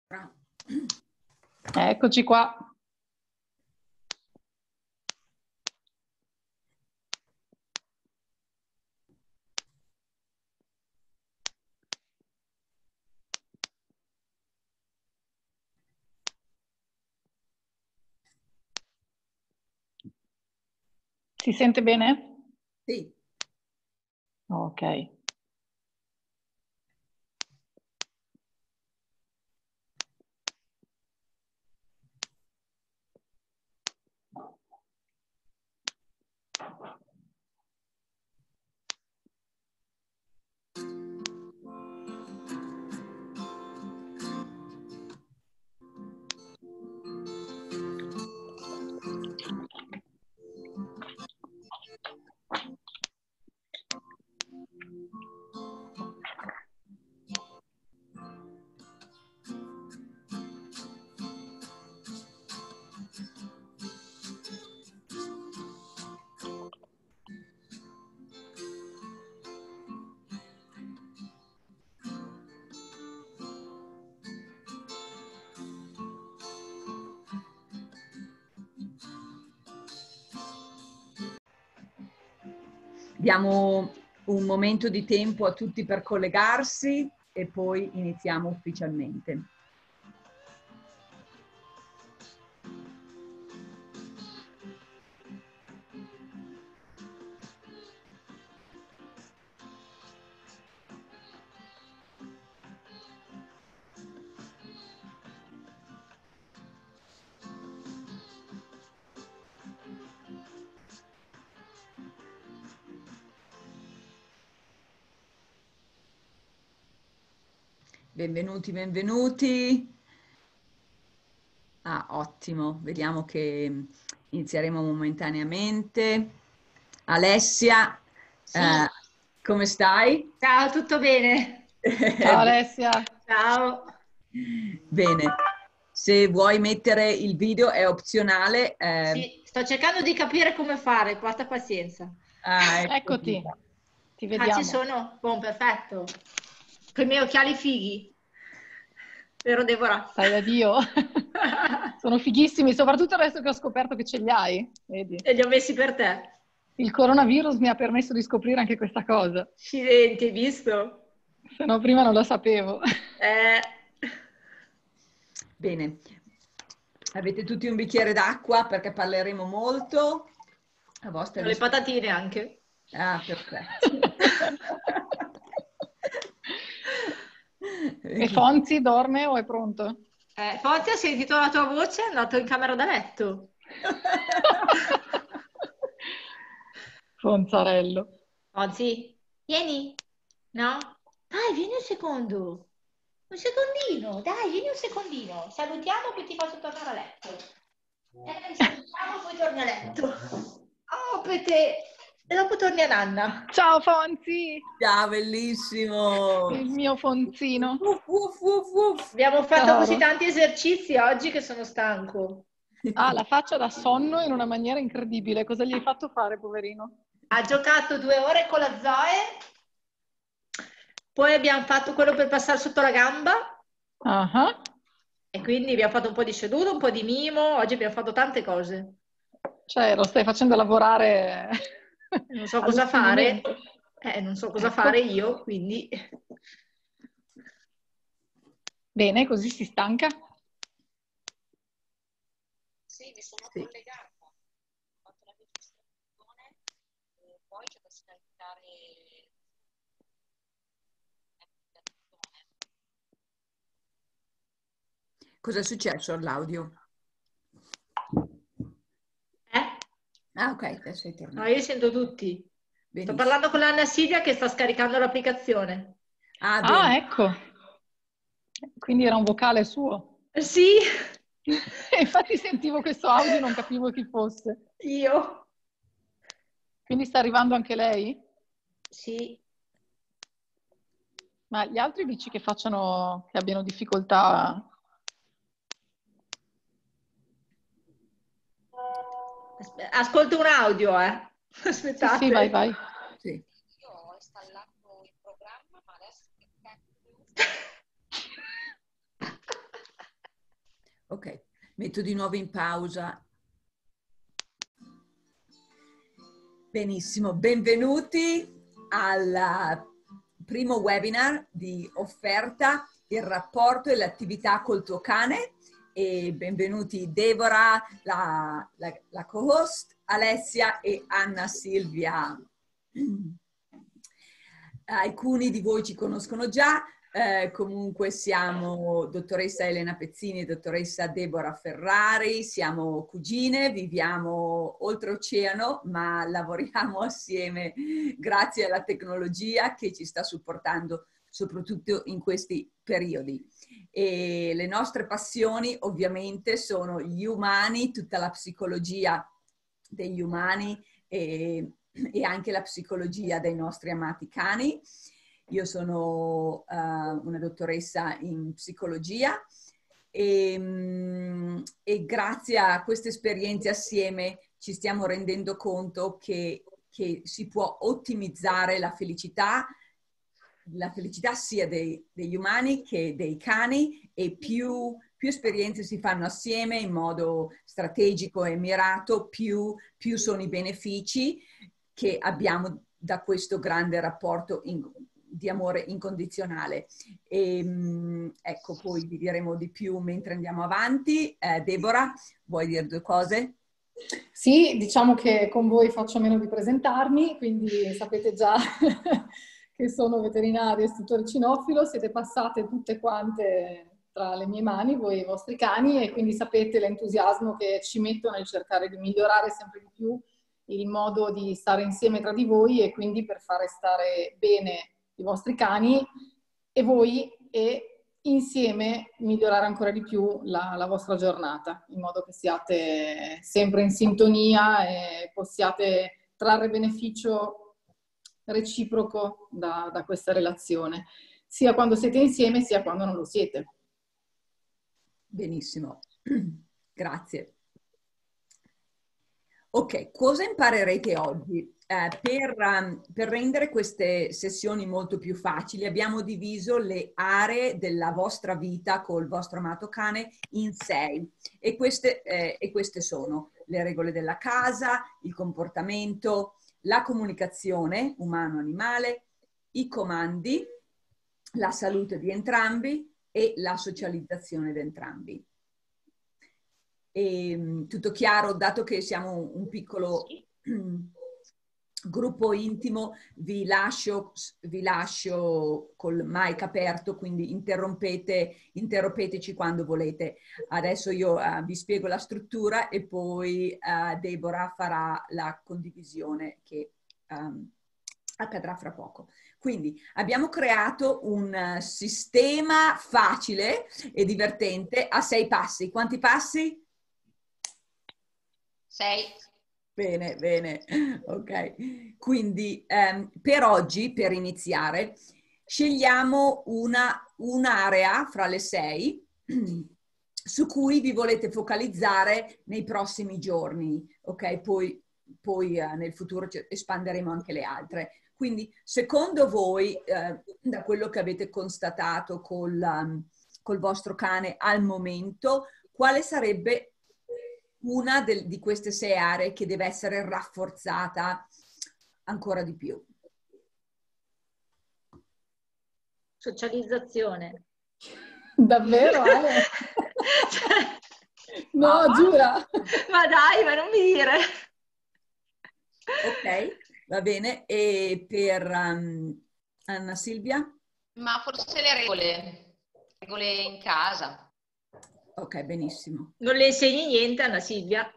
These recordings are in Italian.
Eccoci qua. Si sente bene? Sì. Ok. Diamo un momento di tempo a tutti per collegarsi e poi iniziamo ufficialmente. Benvenuti, benvenuti. Ah, ottimo, vediamo che inizieremo momentaneamente. Alessia, Sì. come stai? Ciao, tutto bene? Ciao Alessia. Ciao. Bene, se vuoi mettere il video è opzionale. Sì, sto cercando di capire come fare, porta pazienza. Eccoti, ti Ah, ci vediamo. sono? Buon, perfetto. Con i miei occhiali fighi. Vero, Deborah? Stai da Dio. Sono fighissimi, soprattutto adesso che ho scoperto che ce li hai. Vedi? E li ho messi per te. Il coronavirus mi ha permesso di scoprire anche questa cosa. Accidenti, hai visto? Se no prima non lo sapevo. Eh, Bene, avete tutti un bicchiere d'acqua perché parleremo molto. A vostra ho le disposizione. patatine anche. Ah, perfetto. E Fonzi dorme o è pronto? Fonzi, ha sentito la tua voce? È andato in camera da letto. Fonzarello. Fonzi, vieni. No? Dai, vieni un secondo. Un secondino, dai, vieni un secondino. Salutiamo poi ti faccio tornare a letto. Salutiamo poi torni a letto. Oh, per te. E dopo torni a nanna. Ciao Fonzi! Ciao, bellissimo. Il mio Fonzino. Uff, uff, uff, uff. Abbiamo fatto Caro. così tanti esercizi oggi che sono stanco. Ha la faccia da sonno in una maniera incredibile. Cosa gli hai fatto fare, poverino? Ha giocato 2 ore con la Zoe. Poi abbiamo fatto quello per passare sotto la gamba. Ah. E quindi abbiamo fatto un po' di seduto, un po' di mimo. Oggi abbiamo fatto tante cose. Cioè, lo stai facendo lavorare Non so cosa all'ultimo fare. momento. Non so cosa Ecco. fare io, quindi... Bene, così si stanca? Sì, mi sono collegata. Ho fatto la registrazione e poi c'è da scaricare l'applicazione. Cosa è successo all'audio? Ah, ok, adesso sei No, tornato. io sento tutti. Sto Benissimo. parlando con l'Anna Silvia che sta scaricando l'applicazione. Ah, bene. Ecco. Quindi era un vocale suo. Sì, Infatti sentivo questo audio e non capivo chi fosse. io. Quindi sta arrivando anche lei? Sì. Ma gli altri dici che abbiano difficoltà? Ascolto un audio, Aspettate. Sì, vai. Sì. Io ho installato il programma, ma adesso che cacchio... Ok, metto di nuovo in pausa. Benissimo, benvenuti al primo webinar di Offerta, il rapporto e l'attività col tuo cane. E benvenuti Deborah, la co-host, Alessia e Anna Silvia. Alcuni di voi ci conoscono già. Comunque siamo dottoressa Elena Pezzini e dottoressa Deborah Ferrari, siamo cugine, viviamo oltreoceano ma lavoriamo assieme grazie alla tecnologia che ci sta supportando soprattutto in questi periodi. E le nostre passioni ovviamente sono gli umani, tutta la psicologia degli umani e anche la psicologia dei nostri amati cani. Io sono una dottoressa in psicologia e grazie a queste esperienze assieme ci stiamo rendendo conto che si può ottimizzare la felicità sia degli umani che dei cani, e più esperienze si fanno assieme in modo strategico e mirato, più sono i benefici che abbiamo da questo grande rapporto di amore incondizionale. E, ecco, poi vi diremo di più mentre andiamo avanti. Deborah, vuoi dire due cose? Sì, diciamo che con voi faccio meno di presentarmi, quindi sapete già che sono veterinario e istruttore cinofilo, siete passate tutte quante tra le mie mani, voi e i vostri cani, e quindi sapete l'entusiasmo che ci metto nel cercare di migliorare sempre di più il modo di stare insieme tra di voi e quindi per fare stare bene i vostri cani e voi, e insieme migliorare ancora di più la vostra giornata, in modo che siate sempre in sintonia e possiate trarre beneficio reciproco da questa relazione, sia quando siete insieme sia quando non lo siete. Benissimo, grazie. Ok, cosa imparerete oggi? Per rendere queste sessioni molto più facili abbiamo diviso le aree della vostra vita col vostro amato cane in 6 e queste sono le regole della casa, il comportamento, la comunicazione umano-animale, i comandi, la salute di entrambi e la socializzazione di entrambi. E, tutto chiaro? Dato che siamo un piccolo gruppo intimo, vi lascio col mic aperto, quindi interrompeteci quando volete. Adesso io vi spiego la struttura e poi Deborah farà la condivisione che accadrà fra poco. Quindi abbiamo creato un sistema facile e divertente a 6 passi. Quanti passi? 6. Bene, bene, ok. Quindi per oggi, per iniziare, scegliamo un'area fra le 6 su cui vi volete focalizzare nei prossimi giorni, ok? Poi nel futuro espanderemo anche le altre. Quindi, secondo voi, da quello che avete constatato col vostro cane al momento, quale sarebbe una di queste 6 aree che deve essere rafforzata ancora di più? Socializzazione. Davvero, Ale? No, giura! Ma dai, ma non mi dire! Ok, va bene. E per Anna Silvia? Ma forse le regole in casa. Ok, benissimo. Non le insegni niente, Anna Silvia?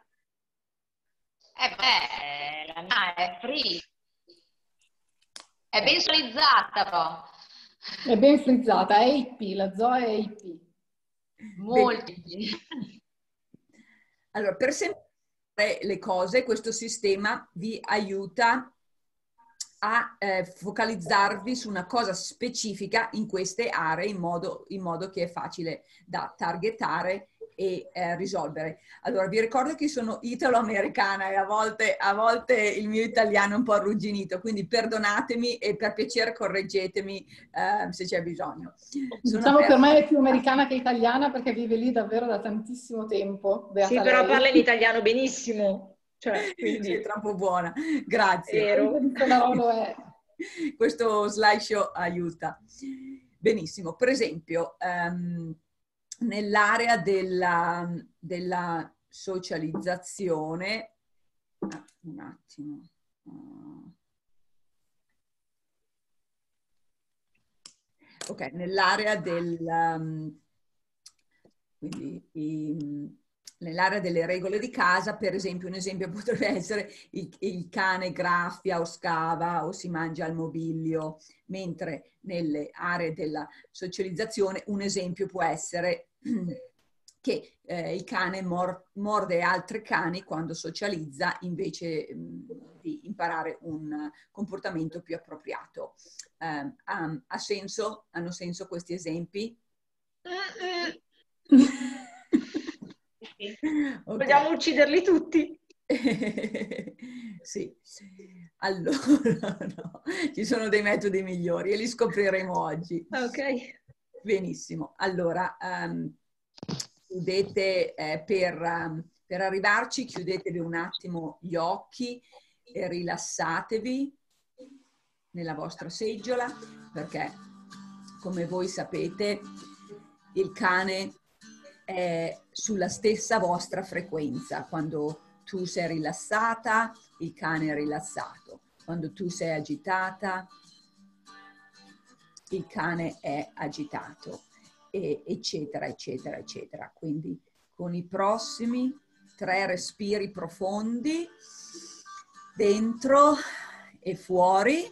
La mia è free. È ben socializzata, però. È ben frizzata, è hippie, la Zoe è hippie. Molti. Allora, per semplificare le cose, questo sistema vi aiuta a focalizzarvi su una cosa specifica in queste aree in modo che è facile da targetare e risolvere. Allora, vi ricordo che sono italo-americana e a volte il mio italiano è un po' arrugginito, quindi perdonatemi e per piacere correggetemi se c'è bisogno. Diciamo per me è più americana che italiana perché vive lì davvero da tantissimo tempo. Beata Sì, però lei. parla in italiano benissimo. Cioè, quindi... Sei troppo buona, grazie. Vero. Questo slideshow aiuta. Benissimo, per esempio, nell'area della socializzazione, un attimo. Ok, nell'area nell'area delle regole di casa, per esempio, un esempio potrebbe essere il cane graffia o scava o si mangia il mobilio, mentre nelle aree della socializzazione un esempio può essere che il cane morde altri cani quando socializza invece di imparare un comportamento più appropriato. Hanno senso questi esempi? Okay. Vogliamo ucciderli tutti? Sì, allora no, ci sono dei metodi migliori e li scopriremo oggi. Ok. Benissimo, allora chiudete per arrivarci, chiudetevi un attimo gli occhi e rilassatevi nella vostra seggiola perché come voi sapete il cane è sulla stessa vostra frequenza. Quando tu sei rilassata, il cane è rilassato. Quando tu sei agitata, il cane è agitato, eccetera, eccetera, eccetera. Quindi con i prossimi 3 respiri profondi, dentro e fuori,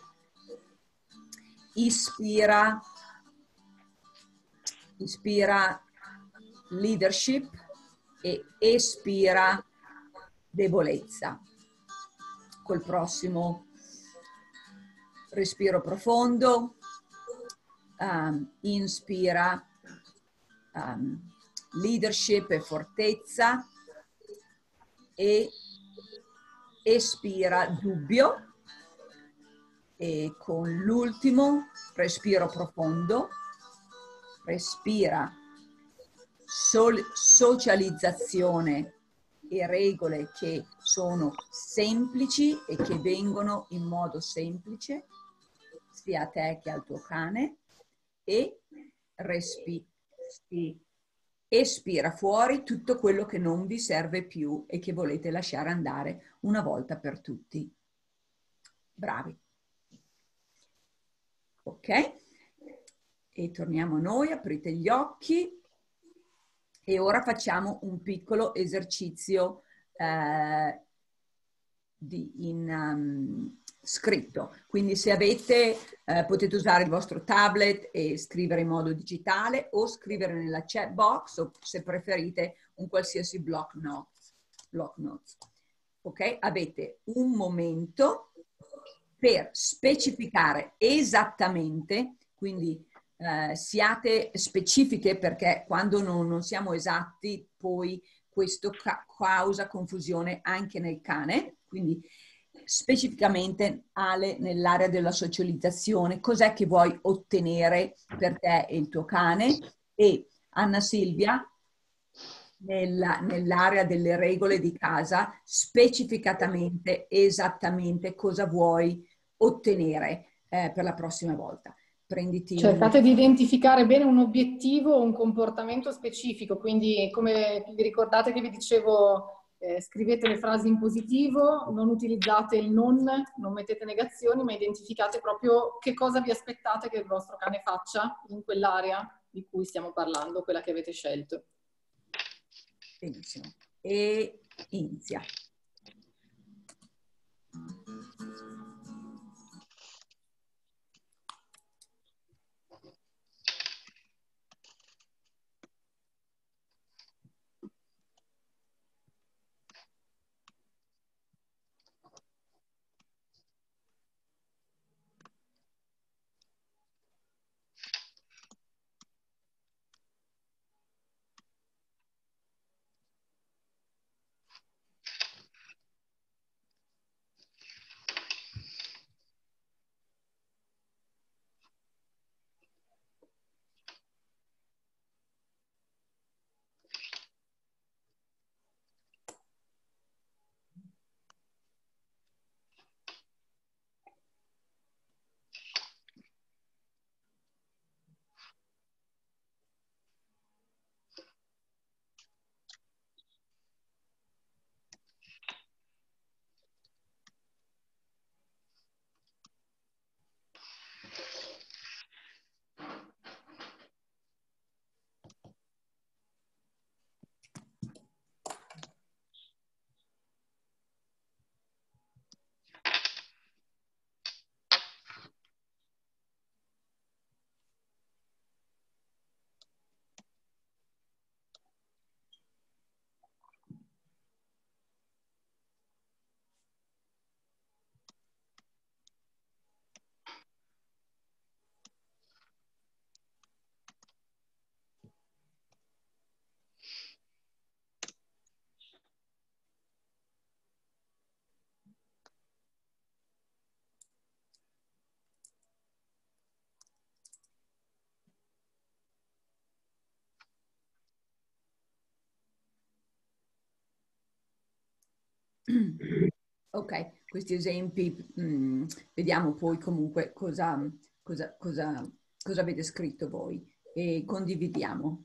ispira leadership e espira debolezza. Col prossimo respiro profondo, inspira leadership e fortezza e espira dubbio. E con l'ultimo respiro profondo, respira socializzazione e regole che sono semplici e che vengono in modo semplice sia a te che al tuo cane e espira fuori tutto quello che non vi serve più e che volete lasciare andare una volta per tutti. Bravi. Ok? E torniamo a noi, aprite gli occhi. E ora facciamo un piccolo esercizio scritto. Quindi se avete, potete usare il vostro tablet e scrivere in modo digitale o scrivere nella chat box o se preferite un qualsiasi block notes. Ok? Avete un momento per specificare esattamente, quindi siate specifiche perché quando non siamo esatti poi questo causa confusione anche nel cane, quindi specificamente Ale nell'area della socializzazione cos'è che vuoi ottenere per te e il tuo cane e Anna Silvia nell'area delle regole di casa specificatamente esattamente cosa vuoi ottenere per la prossima volta. Cercate di identificare bene un obiettivo o un comportamento specifico, quindi come vi ricordate che vi dicevo scrivete le frasi in positivo, non utilizzate il non mettete negazioni, ma identificate proprio che cosa vi aspettate che il vostro cane faccia in quell'area di cui stiamo parlando, quella che avete scelto. Benissimo. E inizia. Ok, questi esempi, vediamo poi comunque cosa avete scritto voi e condividiamo.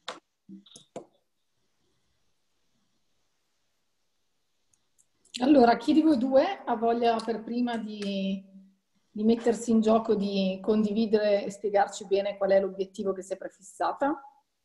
Allora, chi di voi due ha voglia per prima di mettersi in gioco, di condividere e spiegarci bene qual è l'obiettivo che si è prefissata?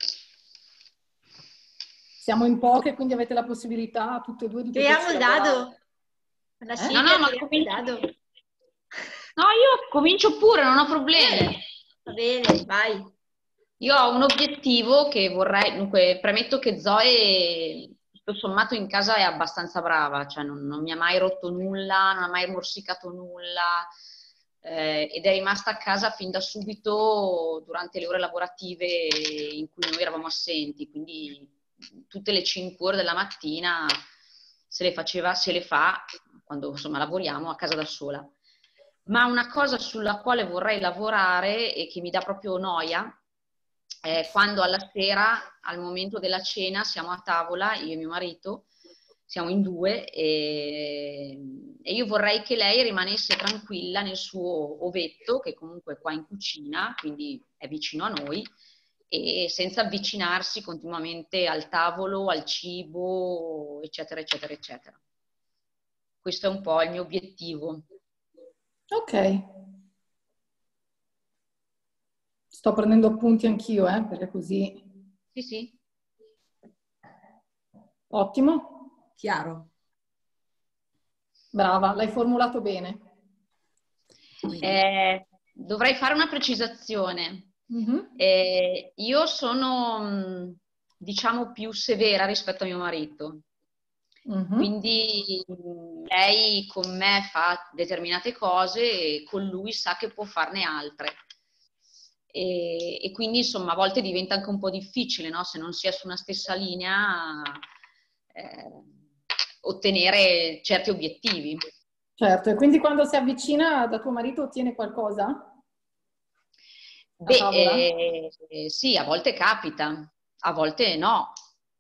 Siamo in poche, quindi avete la possibilità tutte e due di Tiriamo poterci il lavorare. dado. La No, Silvia, no, ma tiriamo il dado. No, io comincio pure, non ho problemi. Va bene, vai. Io ho un obiettivo che vorrei, dunque, premetto che Zoe, tutto sommato in casa è abbastanza brava, cioè non mi ha mai rotto nulla, non ha mai morsicato nulla, ed è rimasta a casa fin da subito durante le ore lavorative in cui noi eravamo assenti, quindi tutte le 5 ore della mattina se le fa quando insomma lavoriamo a casa da sola. Ma una cosa sulla quale vorrei lavorare e che mi dà proprio noia è quando alla sera, al momento della cena, siamo a tavola, io e mio marito, siamo in due e io vorrei che lei rimanesse tranquilla nel suo ovetto, che comunque è qua in cucina, quindi è vicino a noi, e senza avvicinarsi continuamente al tavolo, al cibo, eccetera, eccetera, eccetera. Questo è un po' il mio obiettivo. Ok. Sto prendendo appunti anch'io, perché così... Sì, sì. Ottimo. Chiaro? Brava, l'hai formulato bene. Dovrei fare una precisazione. Io sono, diciamo, più severa rispetto a mio marito. Quindi lei con me fa determinate cose e con lui sa che può farne altre. E quindi insomma a volte diventa anche un po' difficile, no? Se non si è su una stessa linea, ottenere certi obiettivi. Certo, e quindi quando si avvicina da tuo marito ottiene qualcosa? Beh, sì, a volte capita, a volte no.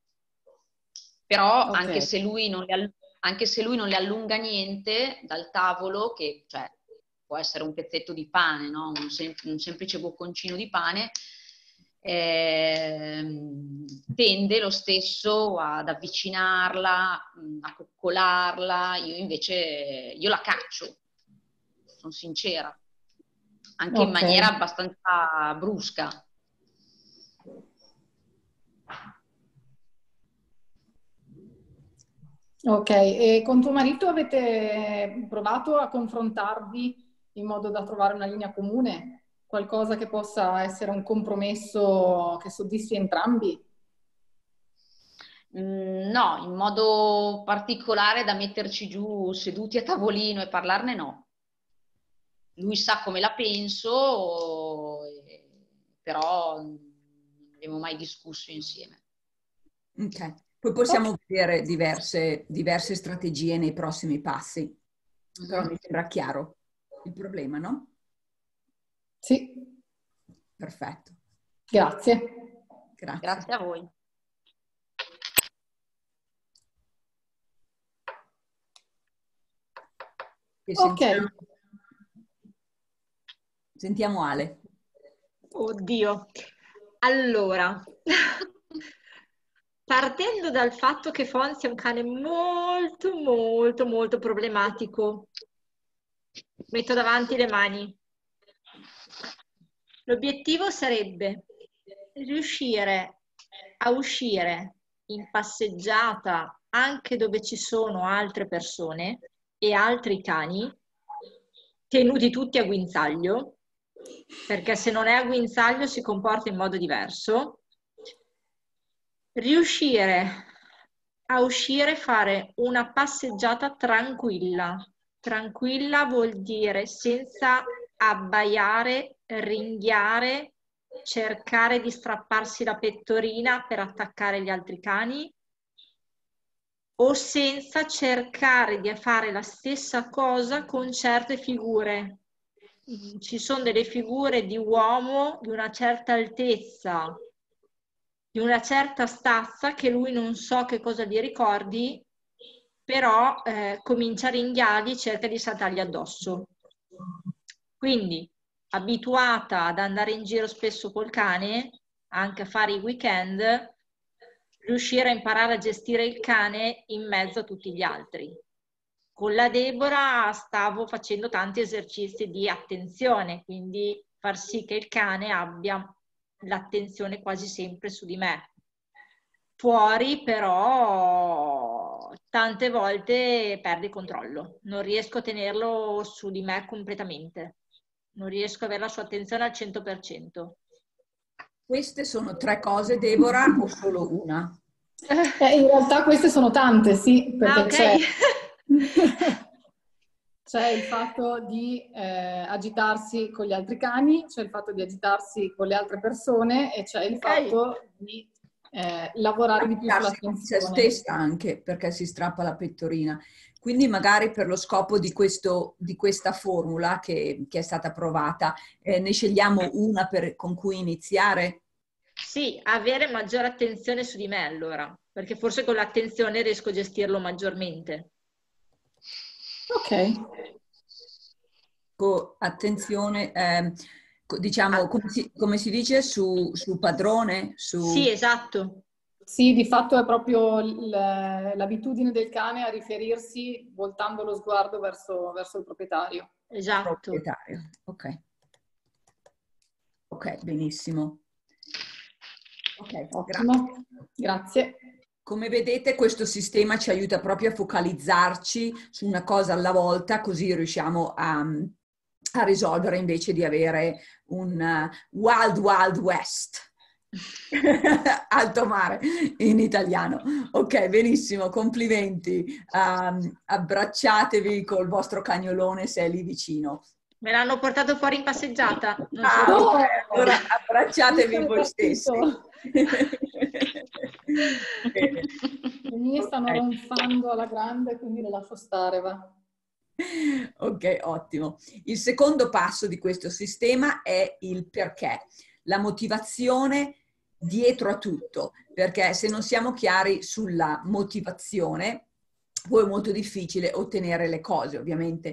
Però Okay. anche se lui non le allunga niente dal tavolo, che cioè, può essere un pezzetto di pane, no? Un semplice bocconcino di pane, tende lo stesso ad avvicinarla, a coccolarla. Io invece la caccio, sono sincera, anche in maniera abbastanza brusca. Ok, e con tuo marito avete provato a confrontarvi in modo da trovare una linea comune? Qualcosa che possa essere un compromesso che soddisfi entrambi? No, in modo particolare da metterci giù seduti a tavolino e parlarne no. Lui sa come la penso, però non abbiamo mai discusso insieme. Ok, poi possiamo vedere diverse strategie nei prossimi passi, però mi sembra chiaro il problema, no? Sì. Perfetto. Grazie. Grazie a voi. Ok. Sentiamo Ale. Oddio. Allora, partendo dal fatto che Fonzi è un cane molto, molto, molto problematico, metto davanti le mani. L'obiettivo sarebbe riuscire a uscire in passeggiata anche dove ci sono altre persone e altri cani, tenuti tutti a guinzaglio, perché se non è a guinzaglio si comporta in modo diverso. Riuscire a uscire e fare una passeggiata tranquilla. Tranquilla vuol dire senza abbaiare, ringhiare, cercare di strapparsi la pettorina per attaccare gli altri cani o senza cercare di fare la stessa cosa con certe figure. Ci sono delle figure di uomo di una certa altezza, di una certa stazza che lui non so che cosa gli ricordi, però comincia a ringhiarli, cerca di saltargli addosso. Quindi, abituata ad andare in giro spesso col cane, anche a fare i weekend, riuscire a imparare a gestire il cane in mezzo a tutti gli altri. Con la Deborah stavo facendo tanti esercizi di attenzione, quindi far sì che il cane abbia l'attenzione quasi sempre su di me. Fuori però tante volte perde il controllo, non riesco a tenerlo su di me completamente, non riesco ad avere la sua attenzione al 100%. Queste sono 3 cose, Deborah, o solo una? In realtà queste sono tante, sì, perché ok. c'è il fatto di agitarsi con gli altri cani, c'è il fatto di agitarsi con le altre persone e c'è il fatto di lavorare di più Con se sull'attenzione. stessa anche, perché si strappa la pettorina. Quindi magari per lo scopo di questa formula che è stata provata, ne scegliamo una con cui iniziare? Sì, avere maggiore attenzione su di me allora, perché forse con l'attenzione riesco a gestirlo maggiormente. Ok. Attenzione, diciamo, come si dice, su padrone? Sì, esatto. Sì, di fatto è proprio l'abitudine del cane a riferirsi voltando lo sguardo verso il proprietario. Esatto. Proprietario. Ok. Ok, benissimo. Ok, Ottimo, grazie. Come vedete, questo sistema ci aiuta proprio a focalizzarci su una cosa alla volta, così riusciamo a risolvere invece di avere un Wild Wild West. Alto mare in italiano. Ok, benissimo, complimenti. Abbracciatevi col vostro cagnolone se è lì vicino. Me l'hanno portato fuori in passeggiata. Non Ah, so. ok, allora abbracciatevi voi stessi. Bene. Le mie stanno Ok. ronfando alla grande, quindi le lascio stare, va. Ok, ottimo. Il secondo passo di questo sistema è il perché, la motivazione dietro a tutto, perché se non siamo chiari sulla motivazione, poi è molto difficile ottenere le cose, ovviamente.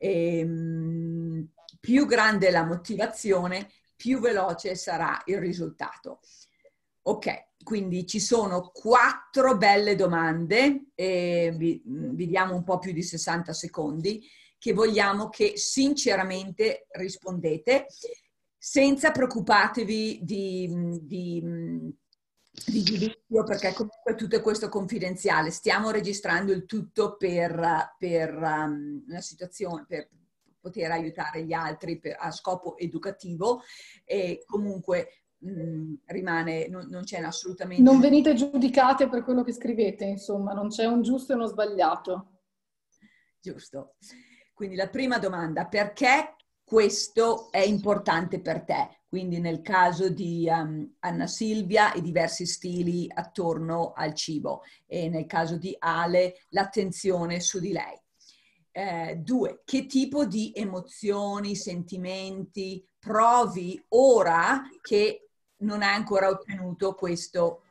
Più grande la motivazione, più veloce sarà il risultato. Ok, quindi ci sono 4 belle domande, vi diamo un po' più di 60 secondi, che vogliamo che sinceramente rispondete, senza preoccupatevi di giudizio, perché comunque tutto questo è confidenziale. Stiamo registrando il tutto per una situazione, per poter aiutare gli altri a scopo educativo e comunque rimane, non c'è assolutamente... Non venite giudicate per quello che scrivete, insomma, non c'è un giusto e uno sbagliato. Giusto. Quindi la prima domanda, perché questo è importante per te? Quindi nel caso di Anna Silvia, i diversi stili attorno al cibo e nel caso di Ale, l'attenzione su di lei. 2, che tipo di emozioni, sentimenti provi ora che non hai ancora ottenuto questo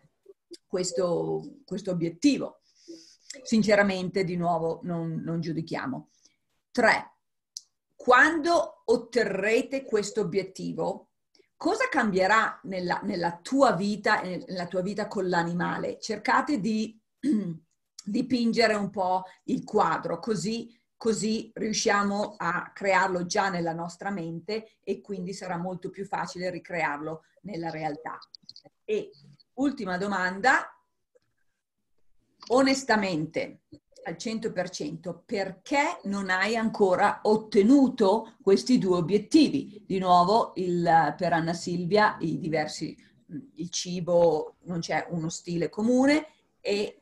obiettivo? Sinceramente, di nuovo, non giudichiamo. 3, quando otterrete questo obiettivo, cosa cambierà nella tua vita e nella tua vita con l'animale? Cercate di dipingere un po' il quadro, così riusciamo a crearlo già nella nostra mente e quindi sarà molto più facile ricrearlo nella realtà. E ultima domanda, onestamente, al 100%, perché non hai ancora ottenuto questi 2 obiettivi? Di nuovo, per Anna Silvia, il cibo, non c'è uno stile comune e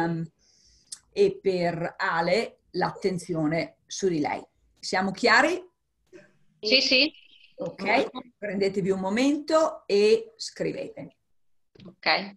per Ale l'attenzione su di lei. Siamo chiari? Sì, sì. Ok, prendetevi un momento e scrivete. Ok.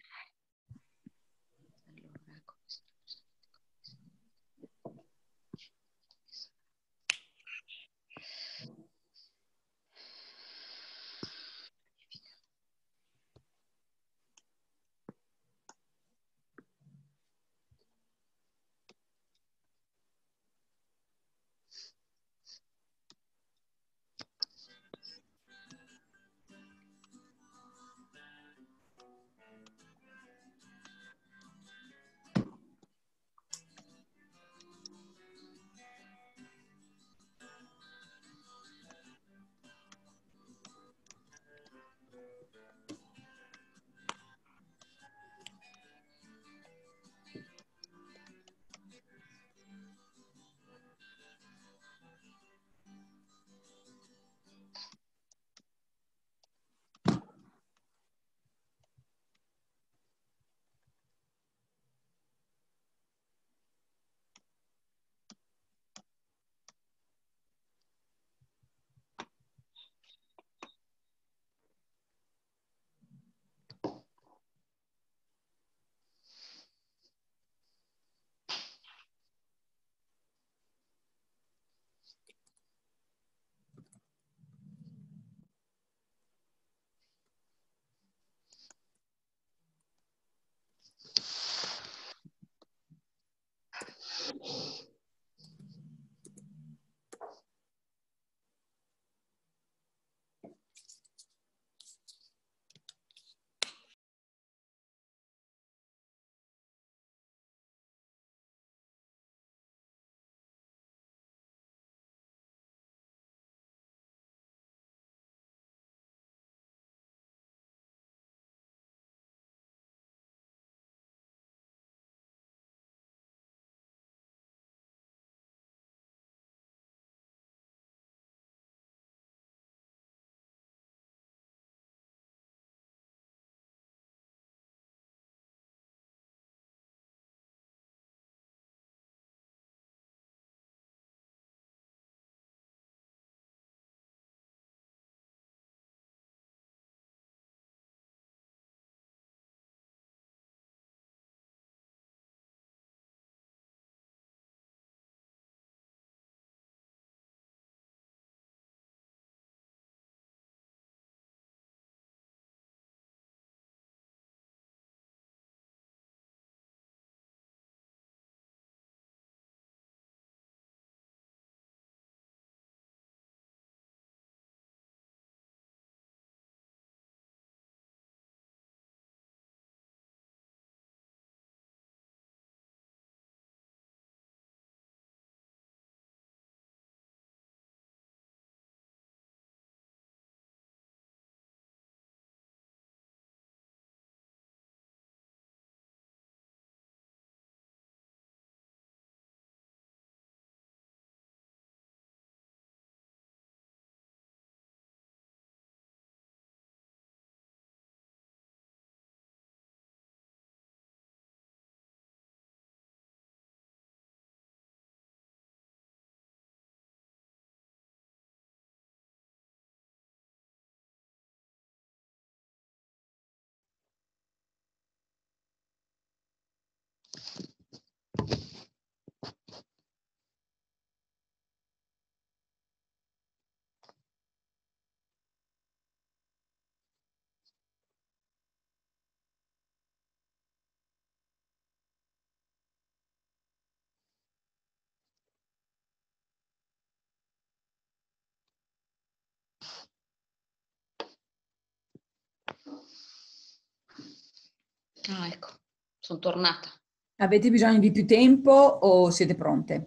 Ah, ecco, sono tornata. Avete bisogno di più tempo o siete pronte?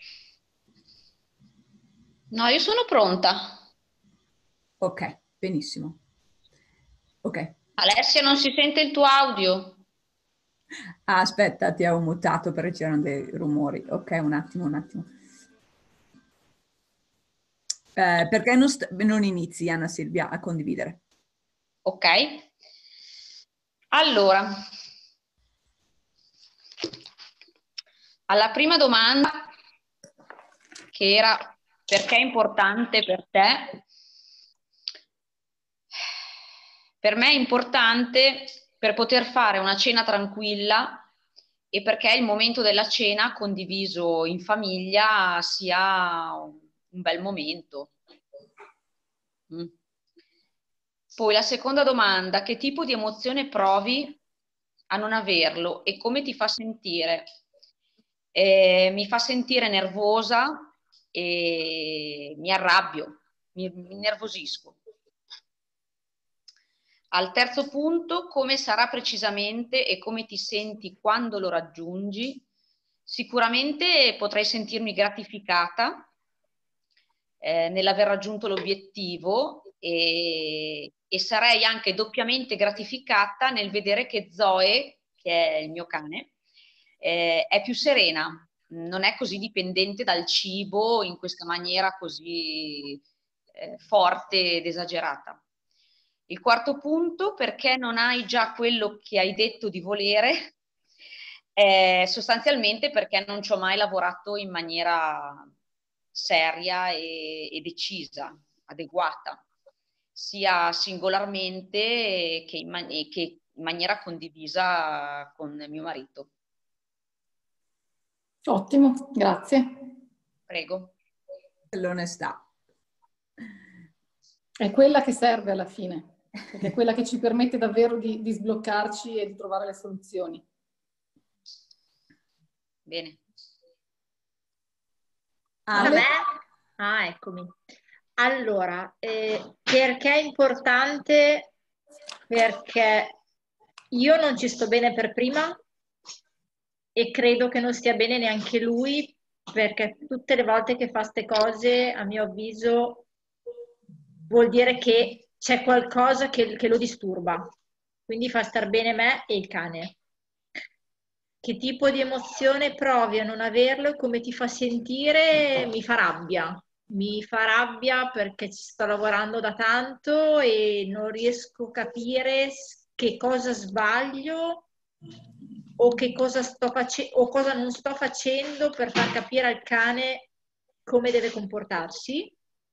No, io sono pronta. Ok, benissimo. Ok. Alessia, non si sente il tuo audio? Ah, aspetta, ti ho mutato perché c'erano dei rumori. Ok, un attimo, un attimo. Perché non inizi, Anna Silvia, a condividere? Ok. Allora, alla prima domanda, che era perché è importante per te, per me è importante per poter fare una cena tranquilla e perché il momento della cena condiviso in famiglia sia un bel momento. Poi la seconda domanda, che tipo di emozione provi a non averlo e come ti fa sentire? Mi fa sentire nervosa e mi arrabbio, mi innervosisco. Al terzo punto, come sarà precisamente e come ti senti quando lo raggiungi? Sicuramente potrei sentirmi gratificata nell'aver raggiunto l'obiettivo e sarei anche doppiamente gratificata nel vedere che Zoe, che è il mio cane, è più serena, non è così dipendente dal cibo in questa maniera così forte ed esagerata. Il quarto punto, perché non hai già quello che hai detto di volere? Sostanzialmente perché non ci ho mai lavorato in maniera seria e decisa, adeguata, sia singolarmente che in maniera condivisa con mio marito. Ottimo, grazie. Prego. L'onestà. È quella che serve alla fine, perché è quella che ci permette davvero di sbloccarci e di trovare le soluzioni. Bene. Ale? Ah, eccomi. Allora, perché è importante? Perché io non ci sto bene per prima e credo che non stia bene neanche lui, perché tutte le volte che fa ste cose, a mio avviso, vuol dire che c'è qualcosa che lo disturba. Quindi fa star bene me e il cane. Che tipo di emozione provi a non averlo e come ti fa sentire? Mi fa rabbia. Mi fa rabbia perché ci sto lavorando da tanto e non riesco a capire che cosa sbaglio o che cosa sto facendo o cosa non sto facendo per far capire al cane come deve comportarsi.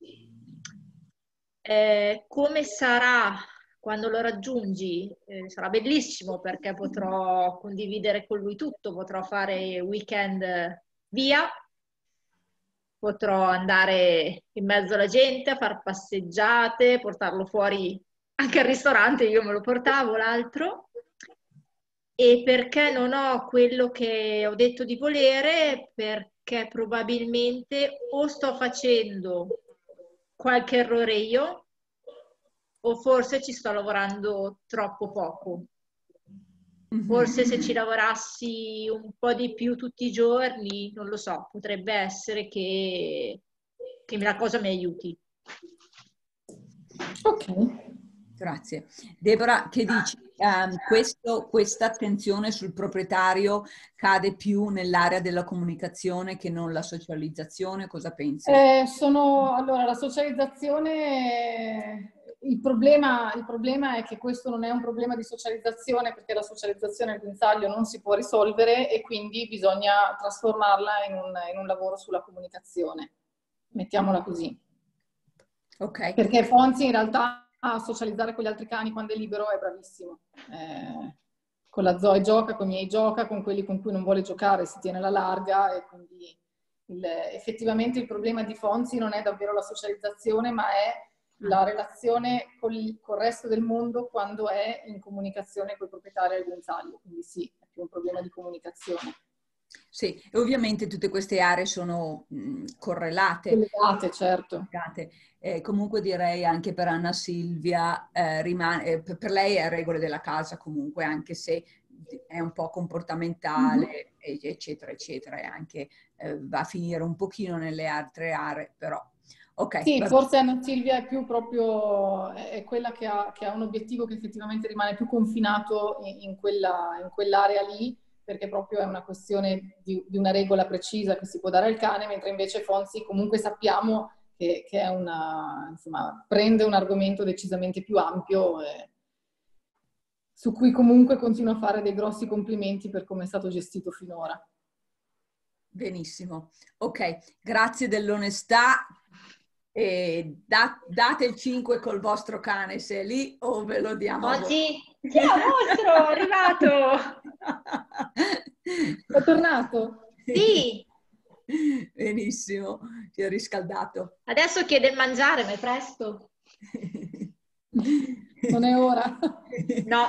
Come sarà quando lo raggiungi? Sarà bellissimo perché potrò condividere con lui tutto, potrò fare weekend via, potrò andare in mezzo alla gente a far passeggiate, portarlo fuori anche al ristorante, io me lo portavo l'altro. E perché non ho quello che ho detto di volere? Perché probabilmente o sto facendo qualche errore io, o forse ci sto lavorando troppo poco. Forse se ci lavorassi un po' di più tutti i giorni, non lo so, potrebbe essere che la cosa mi aiuti. Ok. Grazie. Deborah, che dici? Questa attenzione sul proprietario cade più nell'area della comunicazione che non la socializzazione? Cosa pensi? Allora, la socializzazione, il problema è che questo non è un problema di socializzazione, perché la socializzazione al guinzaglio non si può risolvere e quindi bisogna trasformarla in un lavoro sulla comunicazione. Mettiamola così. Ok. Perché Fonzi in realtà a socializzare con gli altri cani quando è libero è bravissimo. Con la Zoe gioca, con i miei gioca, con quelli con cui non vuole giocare si tiene alla larga e quindi effettivamente il problema di Fonzi non è davvero la socializzazione, ma è la relazione col resto del mondo quando è in comunicazione con i proprietari al guinzaglio. Quindi sì, è più un problema di comunicazione. Sì, e ovviamente tutte queste aree sono correlate. Collegate, certo. Comunque direi anche per Anna Silvia, per lei è regole della casa comunque, anche se è un po' comportamentale, eccetera, eccetera, e anche va a finire un pochino nelle altre aree, però. Ok. Sì, forse Anna Silvia è più proprio, è quella che ha un obiettivo che effettivamente rimane più confinato in quell'area lì, perché proprio è una questione di una regola precisa che si può dare al cane, mentre invece Fonzi comunque sappiamo che è insomma, prende un argomento decisamente più ampio, su cui comunque continua a fare dei grossi complimenti per come è stato gestito finora. Benissimo. Ok, grazie dell'onestà. E date il 5 col vostro cane se è lì o ve lo diamo a voi. Oggi, ciao mostro, è arrivato! È tornato? Sì! Benissimo, ti ho riscaldato. Adesso chiede il mangiare, ma è presto? Non è ora? No.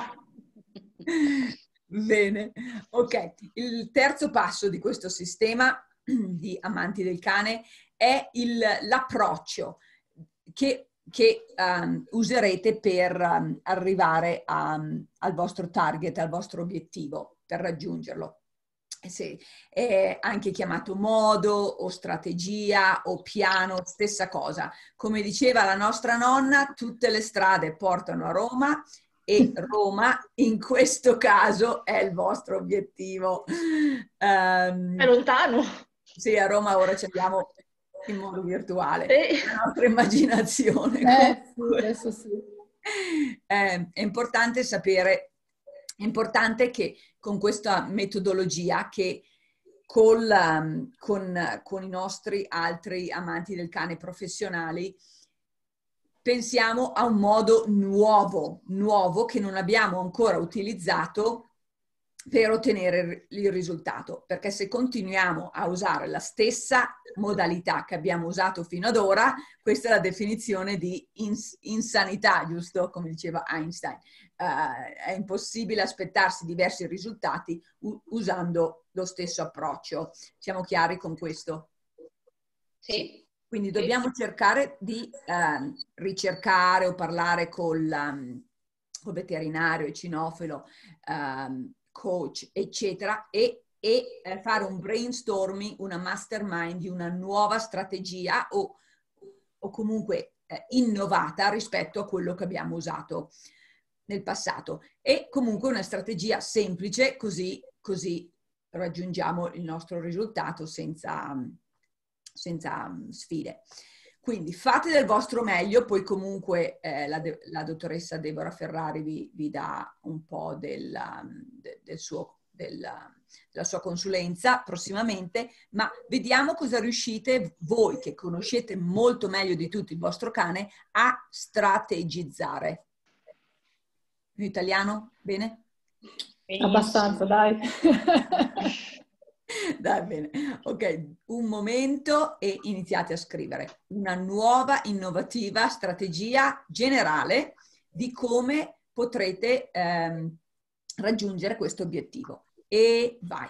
Bene, ok. Il terzo passo di questo sistema di amanti del cane è l'approccio che userete per arrivare al vostro target, al vostro obiettivo, per raggiungerlo. Sì, è anche chiamato modo o strategia o piano, stessa cosa. Come diceva la nostra nonna, tutte le strade portano a Roma e Roma in questo caso è il vostro obiettivo. È lontano. Sì, a Roma ora ci andiamo in modo virtuale, Sì. la nostra immaginazione. Sì, adesso sì. È importante sapere, è importante che con questa metodologia che con i nostri altri amanti del cane professionali pensiamo a un modo nuovo che non abbiamo ancora utilizzato per ottenere il risultato, perché se continuiamo a usare la stessa modalità che abbiamo usato fino ad ora, questa è la definizione di insanità, giusto? Come diceva Einstein. È impossibile aspettarsi diversi risultati usando lo stesso approccio. Siamo chiari con questo? Sì. Quindi dobbiamo cercare di ricercare o parlare col veterinario, cinofilo, coach, eccetera, e fare un brainstorming, una mastermind di una nuova strategia o comunque innovata rispetto a quello che abbiamo usato nel passato. E comunque una strategia semplice, così raggiungiamo il nostro risultato senza sfide. Quindi fate del vostro meglio, poi comunque la dottoressa Deborah Ferrari vi dà un po' della sua consulenza prossimamente, ma vediamo cosa riuscite voi, che conoscete molto meglio di tutti il vostro cane, a strategizzare. In italiano? Bene? Benissimo. Abbastanza, dai. Dai, bene. Ok, un momento e iniziate a scrivere una nuova, innovativa strategia generale di come potrete raggiungere questo obiettivo. E vai.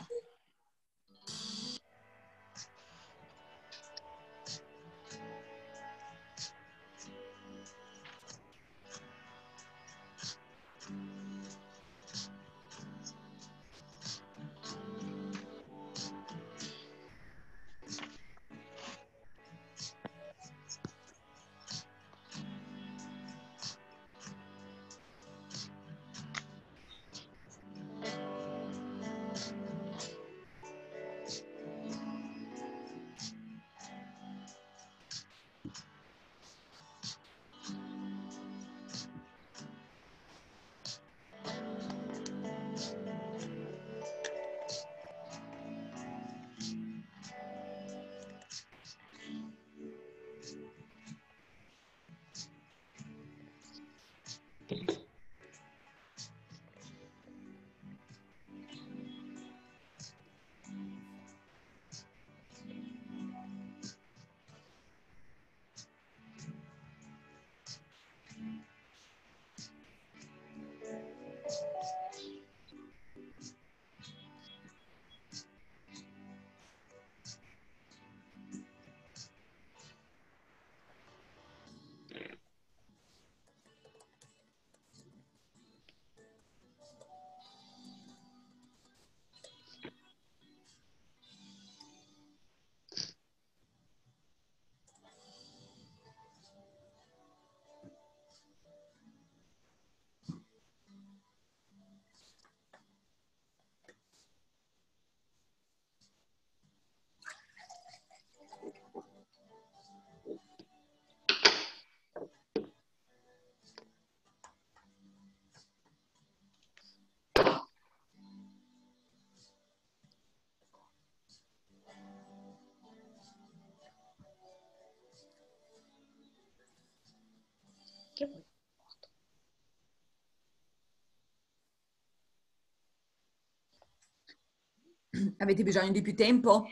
Avete bisogno di più tempo?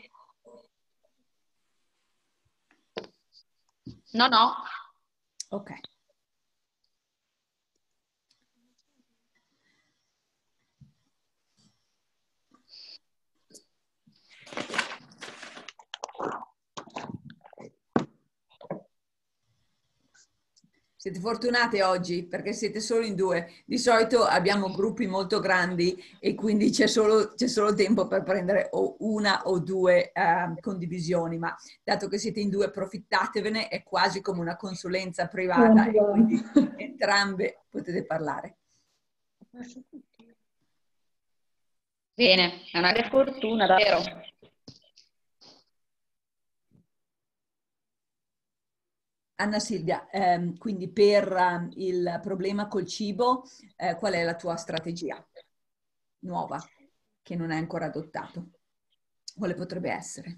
No, no. Ok. Siete fortunate oggi perché siete solo in due. Di solito abbiamo gruppi molto grandi e quindi c'è solo tempo per prendere o una o due condivisioni, ma dato che siete in due approfittatevene, è quasi come una consulenza privata e quindi entrambe potete parlare. Bene, è una gran fortuna, davvero. Anna Silvia, quindi per il problema col cibo, qual è la tua strategia nuova che non hai ancora adottato? Quale potrebbe essere?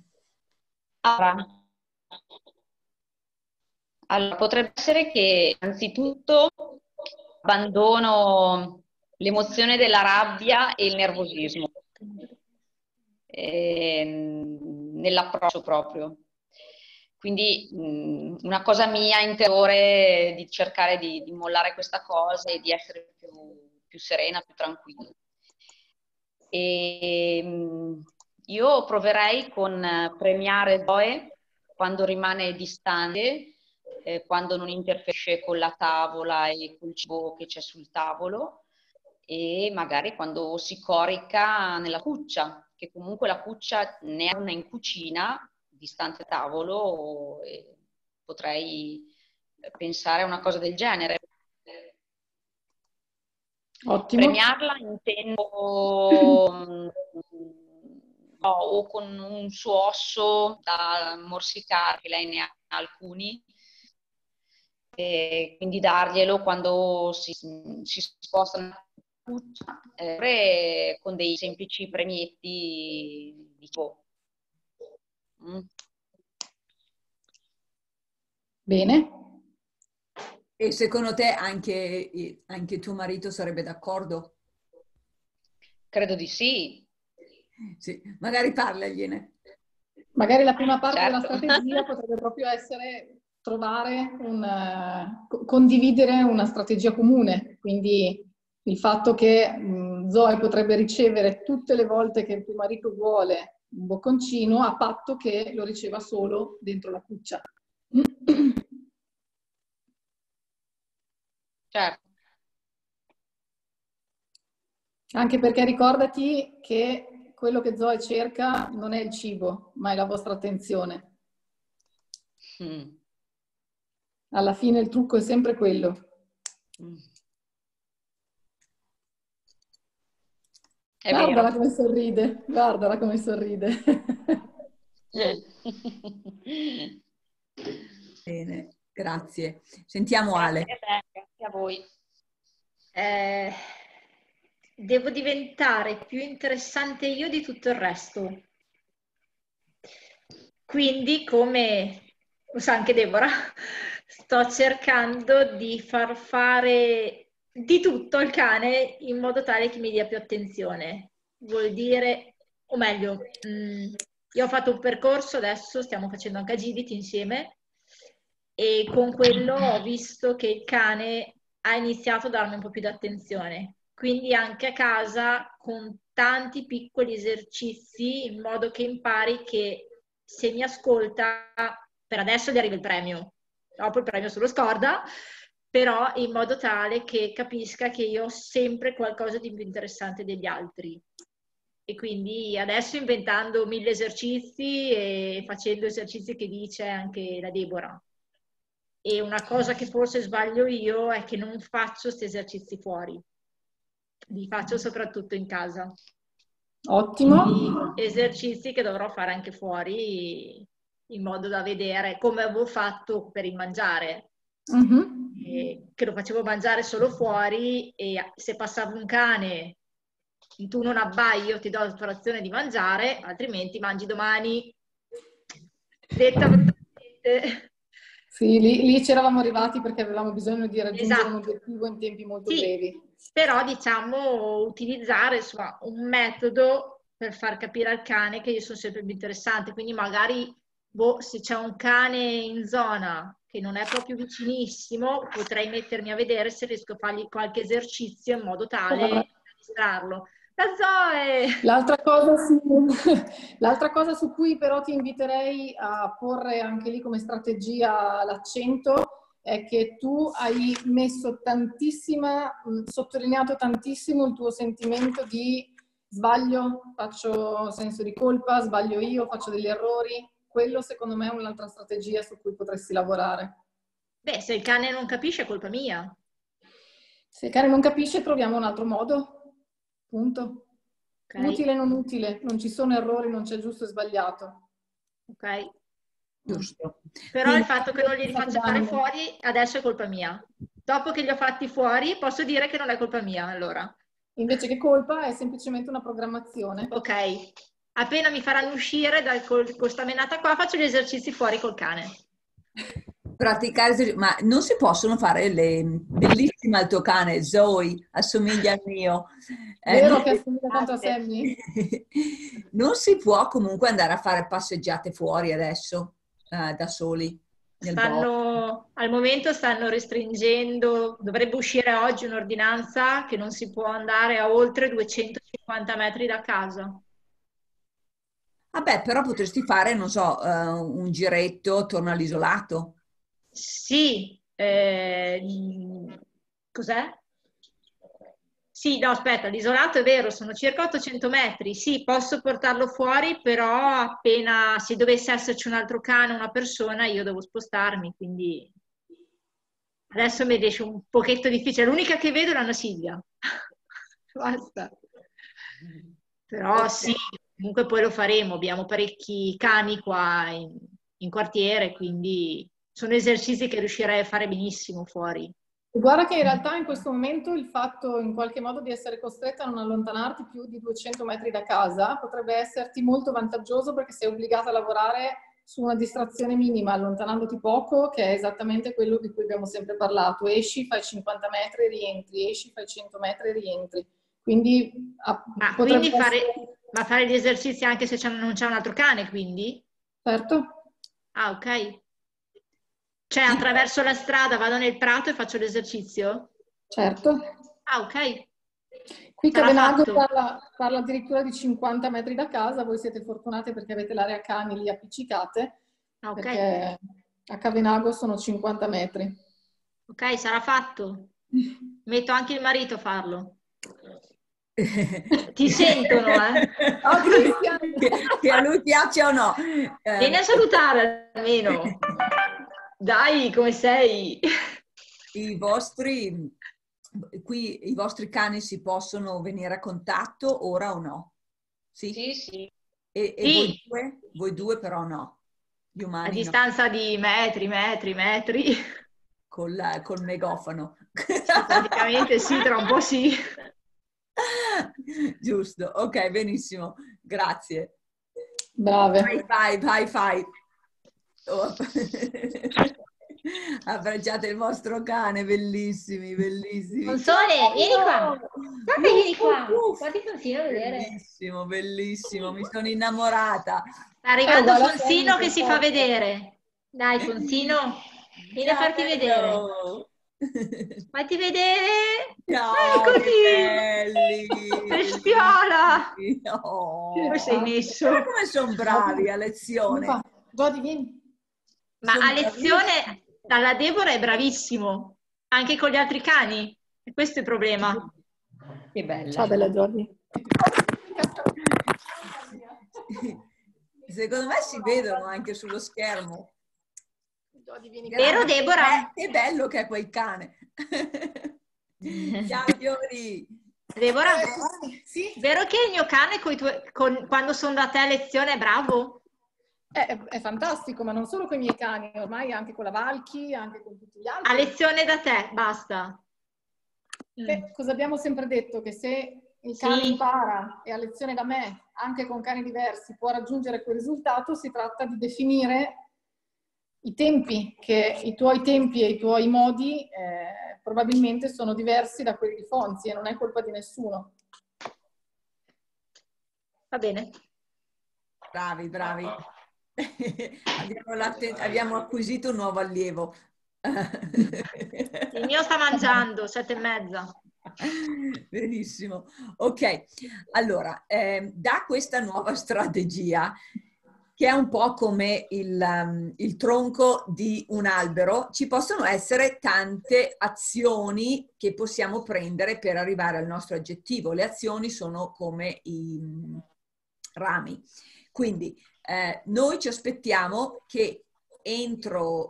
Allora, potrebbe essere che anzitutto abbandono l'emozione della rabbia e il nervosismo nell'approccio proprio. Quindi una cosa mia interiore di cercare di mollare questa cosa e di essere più serena, più tranquilla. E io proverei con premiare Zoe quando rimane distante, quando non interferisce con la tavola e col cibo che c'è sul tavolo, e magari quando si corica nella cuccia, che comunque la cuccia ne ha una in cucina, distante tavolo, e potrei pensare a una cosa del genere. Ottimo. Premiarla intendo o con un suo osso da morsicare, che lei ne ha alcuni, e quindi darglielo quando si sposta nella cuccia, con dei semplici premietti di cibo. Bene. E secondo te anche tuo marito sarebbe d'accordo? Credo di sì. Sì, magari parlagliene. Magari la prima parte della Certo. strategia potrebbe proprio essere condividere una strategia comune. Quindi il fatto che Zoe potrebbe ricevere tutte le volte che tuo marito vuole un bocconcino, a patto che lo riceva solo dentro la cuccia. Certo. Anche perché ricordati che quello che Zoe cerca non è il cibo, ma è la vostra attenzione. Alla fine il trucco è sempre quello. È Guardala vero. come sorride, guardala come sorride. Bene, grazie. Sentiamo Ale. Grazie a voi. Devo diventare più interessante io di tutto il resto. Quindi, come lo sa anche Deborah, sto cercando di far fare di tutto al cane in modo tale che mi dia più attenzione. Vuol dire, o meglio, io ho fatto un percorso, adesso stiamo facendo anche agility insieme, e con quello ho visto che il cane ha iniziato a darmi un po' più di attenzione. Quindi anche a casa con tanti piccoli esercizi, in modo che impari che se mi ascolta, per adesso gli arriva il premio, dopo il premio se lo scorda, però in modo tale che capisca che io ho sempre qualcosa di più interessante degli altri. E quindi adesso inventando 1000 esercizi e facendo esercizi che dice anche la Deborah. E una cosa che forse sbaglio io è che non faccio questi esercizi fuori, li faccio soprattutto in casa. Ottimo. Quindi esercizi che dovrò fare anche fuori in modo da vedere come avevo fatto per il mangiare. Che lo facevo mangiare solo fuori, e se passava un cane, tu non abbai, io ti do la frazione di mangiare, altrimenti mangi domani. Detta brutalmente. Sì, lì ci eravamo arrivati perché avevamo bisogno di raggiungere un Esatto. obiettivo in tempi molto Sì, brevi. però diciamo utilizzare insomma, un metodo per far capire al cane che io sono sempre più interessante, quindi magari se c'è un cane in zona che non è proprio vicinissimo, potrei mettermi a vedere se riesco a fargli qualche esercizio in modo tale da distrarlo. La Zoe! L'altra cosa su cui però ti inviterei a porre anche lì come strategia l'accento è che tu hai messo sottolineato tantissimo il tuo sentimento di sbaglio, faccio senso di colpa, sbaglio io, faccio degli errori. Quello secondo me è un'altra strategia su cui potresti lavorare. Beh, se il cane non capisce è colpa mia. Se il cane non capisce troviamo un altro modo, punto. Okay. Utile e non utile, non ci sono errori, non c'è giusto e sbagliato. Ok. Giusto. Però Quindi, il fatto che non glieli faccia fare fuori adesso è colpa mia. Dopo che li ho fatti fuori posso dire che non è colpa mia, allora. Invece che colpa è semplicemente una programmazione. Ok. Appena mi faranno uscire con questa menata qua faccio gli esercizi fuori col cane. praticare, ma non si possono fare bellissima il tuo cane, Zoe, assomiglia al mio. Vero che assomiglia tanto a Sammy? Non si può comunque andare a fare passeggiate fuori adesso, da soli. Al momento stanno restringendo, dovrebbe uscire oggi un'ordinanza che non si può andare a oltre 250 metri da casa. Vabbè, però potresti fare, non so, un giretto attorno all'isolato. Sì, cos'è? Sì, no, aspetta, l'isolato è vero, sono circa 800 metri. Sì, posso portarlo fuori, però appena se dovesse esserci un altro cane, una persona, io devo spostarmi, quindi adesso mi riesce un pochetto difficile. L'unica che vedo è l'Anna Silvia. Basta. Però sì, comunque poi lo faremo. Abbiamo parecchi cani qua in quartiere, quindi sono esercizi che riuscirei a fare benissimo fuori. Guarda che in realtà in questo momento il fatto in qualche modo di essere costretta a non allontanarti più di 200 metri da casa potrebbe esserti molto vantaggioso perché sei obbligata a lavorare su una distrazione minima, allontanandoti poco, che è esattamente quello di cui abbiamo sempre parlato. Esci, fai 50 metri e rientri, esci, fai 100 metri e rientri. Quindi Quindi essere... fare gli esercizi anche se non c'è un altro cane, quindi? Certo. Ah, ok. Cioè attraverso la strada vado nel prato e faccio l'esercizio? Certo. Ah, ok. Qui Sarà Cavenago fatto. parla addirittura di 50 metri da casa, voi siete fortunate perché avete l'area cani lì appiccicate, Ah, ok. perché a Cavenago sono 50 metri. Ok, sarà fatto. Metto anche il marito a farlo. Ti sentono, eh? Oh, Cristian! Che a lui piaccia o no. Vieni a salutare almeno. Dai, come sei? I vostri cani si possono venire a contatto ora o no? Sì? Sì, sì. E Sì. voi due? Voi due però no. Gli A umani no. distanza di metri. Col megafono. Sì, praticamente sì, tra un po' sì. Giusto, ok, benissimo, grazie. Brave. Vai. Oh. Abbracciate il vostro cane, bellissimi. Console, vieni qua. Guarda, vieni qua. Guardi Fonsino a vedere. Bellissimo, mi sono innamorata. Sta arrivando guarda, Fonsino che si fa perfetto. vedere. Dai, Fonsino, vieni a Ciao, farti vedere. bello. Fatti vedere. Ciao, che belli. Bestiola. Oh. Dove sei messo? Guarda come sono bravi a lezione. Jody, vieni. Ma Sono a lezione dalla Deborah è bravissimo, anche con gli altri cani. E questo è il problema. Che bella. Ciao, bella Jody. Secondo me si vedono anche sullo schermo. Vero, Deborah? Che bello che è quel cane. Ciao, Jody. Deborah, Sì? vero che il mio cane quando sono da te a lezione è bravo? È fantastico, ma non solo con i miei cani, ormai anche con la Valchi, anche con tutti gli altri. A lezione da te, basta. Beh, cosa abbiamo sempre detto? Che se il cane impara e a lezione da me, anche con cani diversi, può raggiungere quel risultato, si tratta di definire i tempi, che i tuoi tempi e i tuoi modi probabilmente sono diversi da quelli di Fonzi e non è colpa di nessuno. Va bene. Bravi. Abbiamo acquisito un nuovo allievo. Il mio sta mangiando, 7:30. Benissimo. Ok, allora, da questa nuova strategia, che è un po' come il tronco di un albero, ci possono essere tante azioni che possiamo prendere per arrivare al nostro oggettivo. Le azioni sono come i rami. Quindi noi ci aspettiamo che entro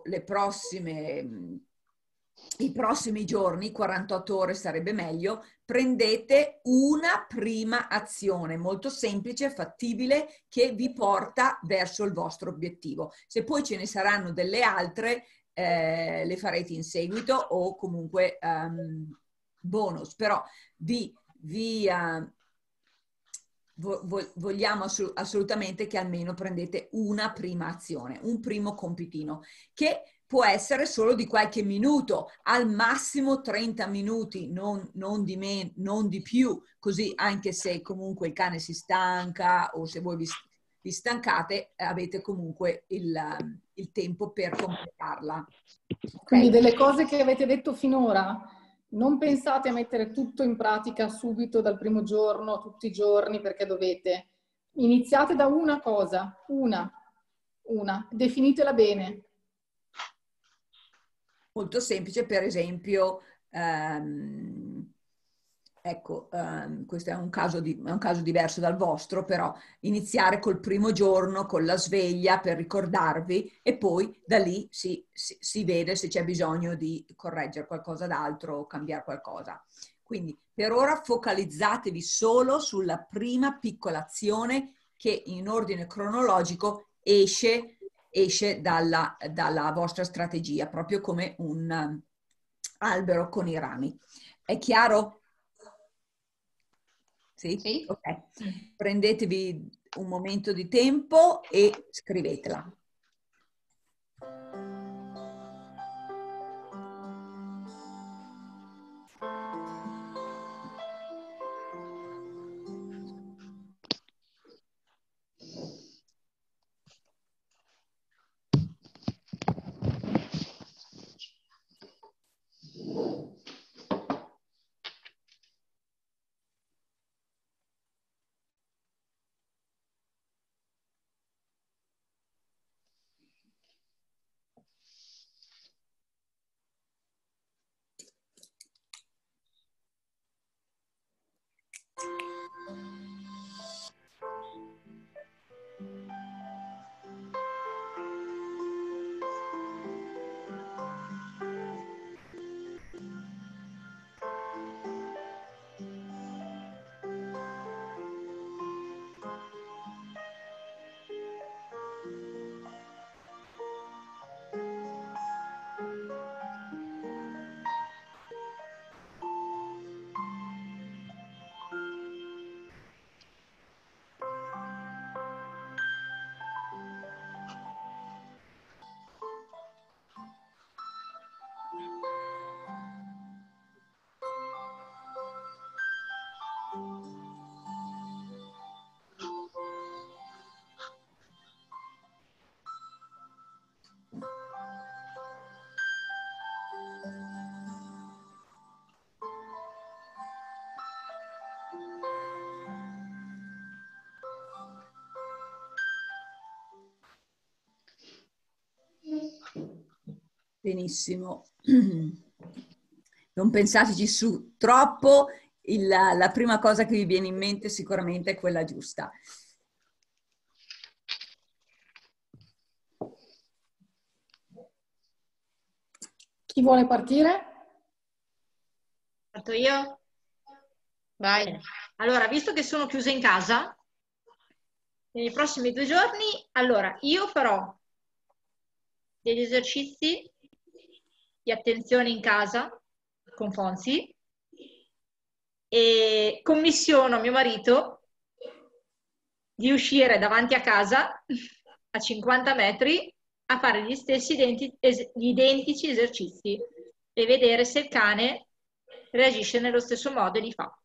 i prossimi giorni, 48 ore sarebbe meglio, prendete una prima azione molto semplice, fattibile, che vi porta verso il vostro obiettivo. Se poi ce ne saranno delle altre, le farete in seguito o comunque bonus, però vogliamo assolutamente che almeno prendete una prima azione, un primo compitino, che può essere solo di qualche minuto, al massimo 30 minuti, non di più, così anche se comunque il cane si stanca o se voi vi stancate, avete comunque il tempo per completarla. Quindi delle cose che avete detto finora, non pensate a mettere tutto in pratica subito dal primo giorno, tutti i giorni, perché dovete. Iniziate da una cosa, una, definitela bene. Molto semplice, per esempio, questo è un caso diverso dal vostro, però iniziare col primo giorno, con la sveglia per ricordarvi, e poi da lì si vede se c'è bisogno di correggere qualcosa d'altro o cambiare qualcosa. Quindi per ora focalizzatevi solo sulla prima piccola azione che in ordine cronologico esce dalla vostra strategia, proprio come un albero con i rami. È chiaro? Sì? Sì. Ok. Prendetevi un momento di tempo e scrivetela. Benissimo. Non pensateci su troppo, la prima cosa che vi viene in mente sicuramente è quella giusta. Chi vuole partire? Parto io? Vai. Allora, visto che sono chiusa in casa, nei prossimi 2 giorni, allora, io farò degli esercizi di attenzione in casa con Fonsi e commissiono a mio marito di uscire davanti a casa a 50 metri a fare gli stessi identici esercizi e vedere se il cane reagisce nello stesso modo e li fa.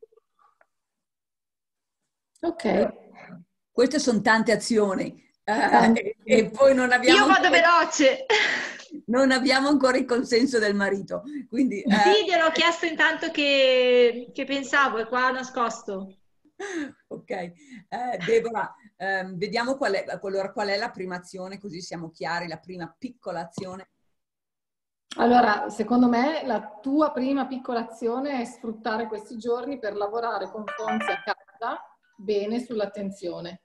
Ok. Queste sono tante azioni e poi non abbiamo... Io vado veloce! Non abbiamo ancora il consenso del marito, quindi... Sì, gliel'ho chiesto intanto che pensavo, è qua nascosto. Ok. Deborah, vediamo qual è la prima azione, così siamo chiari, la prima piccola azione. Allora, secondo me la tua prima piccola azione è sfruttare questi giorni per lavorare con Fonzi a casa bene sull'attenzione.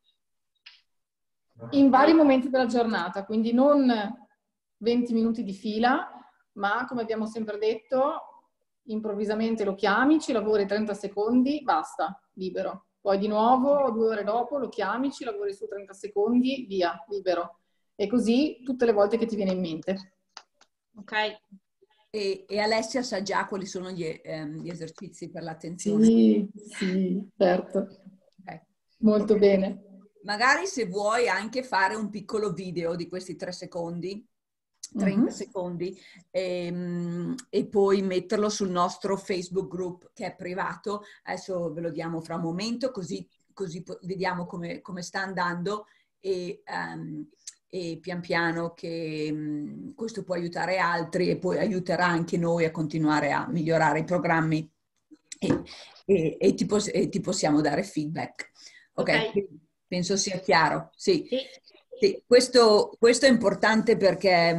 In vari momenti della giornata, quindi non 20 minuti di fila, ma come abbiamo sempre detto, improvvisamente lo chiami, ci lavori 30 secondi, basta, libero. Poi di nuovo 2 ore dopo lo chiami, ci lavori su 30 secondi, via, libero. E così tutte le volte che ti viene in mente. Ok. E Alessia sa già quali sono gli esercizi per l'attenzione? Sì, certo. Okay. Molto bene. Magari se vuoi anche fare un piccolo video di questi 3 secondi, 30 secondi, e poi metterlo sul nostro Facebook group che è privato. Adesso ve lo diamo fra un momento, così vediamo come sta andando e pian piano che questo può aiutare altri e poi aiuterà anche noi a continuare a migliorare i programmi e ti possiamo dare feedback. Ok. Penso sia chiaro, sì. Sì. Sì, questo è importante perché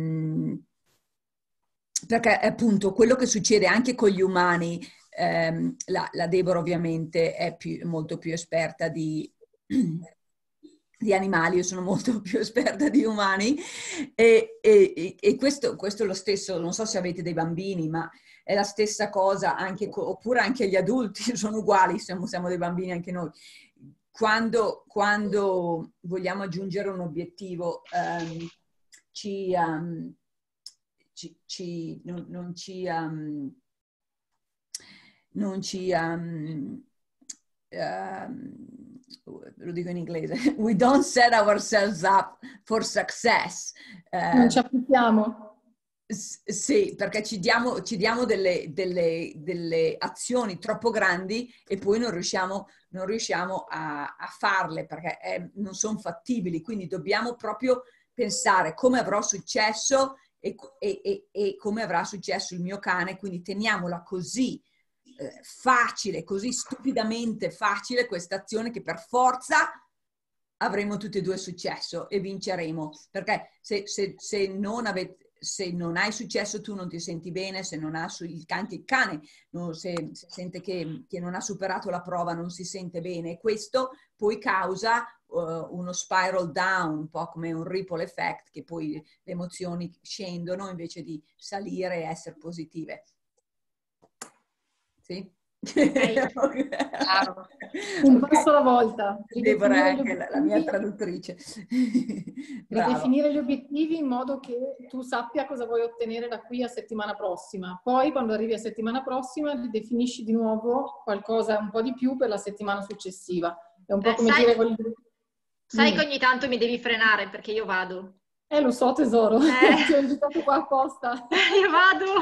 appunto quello che succede anche con gli umani, la Deborah ovviamente è molto più esperta di animali, io sono molto più esperta di umani e questo è lo stesso, non so se avete dei bambini, ma è la stessa cosa, oppure anche gli adulti sono uguali, siamo dei bambini anche noi. Quando vogliamo aggiungere un obiettivo, lo dico in inglese, we don't set ourselves up for success. Non ci applichiamo. Sì, perché ci diamo delle azioni troppo grandi e poi non riusciamo a farle perché non sono fattibili. Quindi dobbiamo proprio pensare come avrò successo e come avrà successo il mio cane. Quindi teniamola così facile, così stupidamente facile questa azione che per forza avremo tutti e due successo e vinceremo. Perché se non hai successo tu non ti senti bene, se non ha il cane se sente che non ha superato la prova non si sente bene. Questo poi causa uno spiral down, un po' come un ripple effect, che poi le emozioni scendono invece di salire e essere positive. Sì? Claro. Un passo alla volta. Deborah è anche la mia traduttrice. Ridefinire gli obiettivi in modo che tu sappia cosa vuoi ottenere da qui a settimana prossima. Poi quando arrivi a settimana prossima definisci di nuovo qualcosa un po' di più per la settimana successiva. È un po' come dire... Sai che ogni tanto mi devi frenare perché io vado. Lo so tesoro, ti ho invitato qua apposta. Io vado.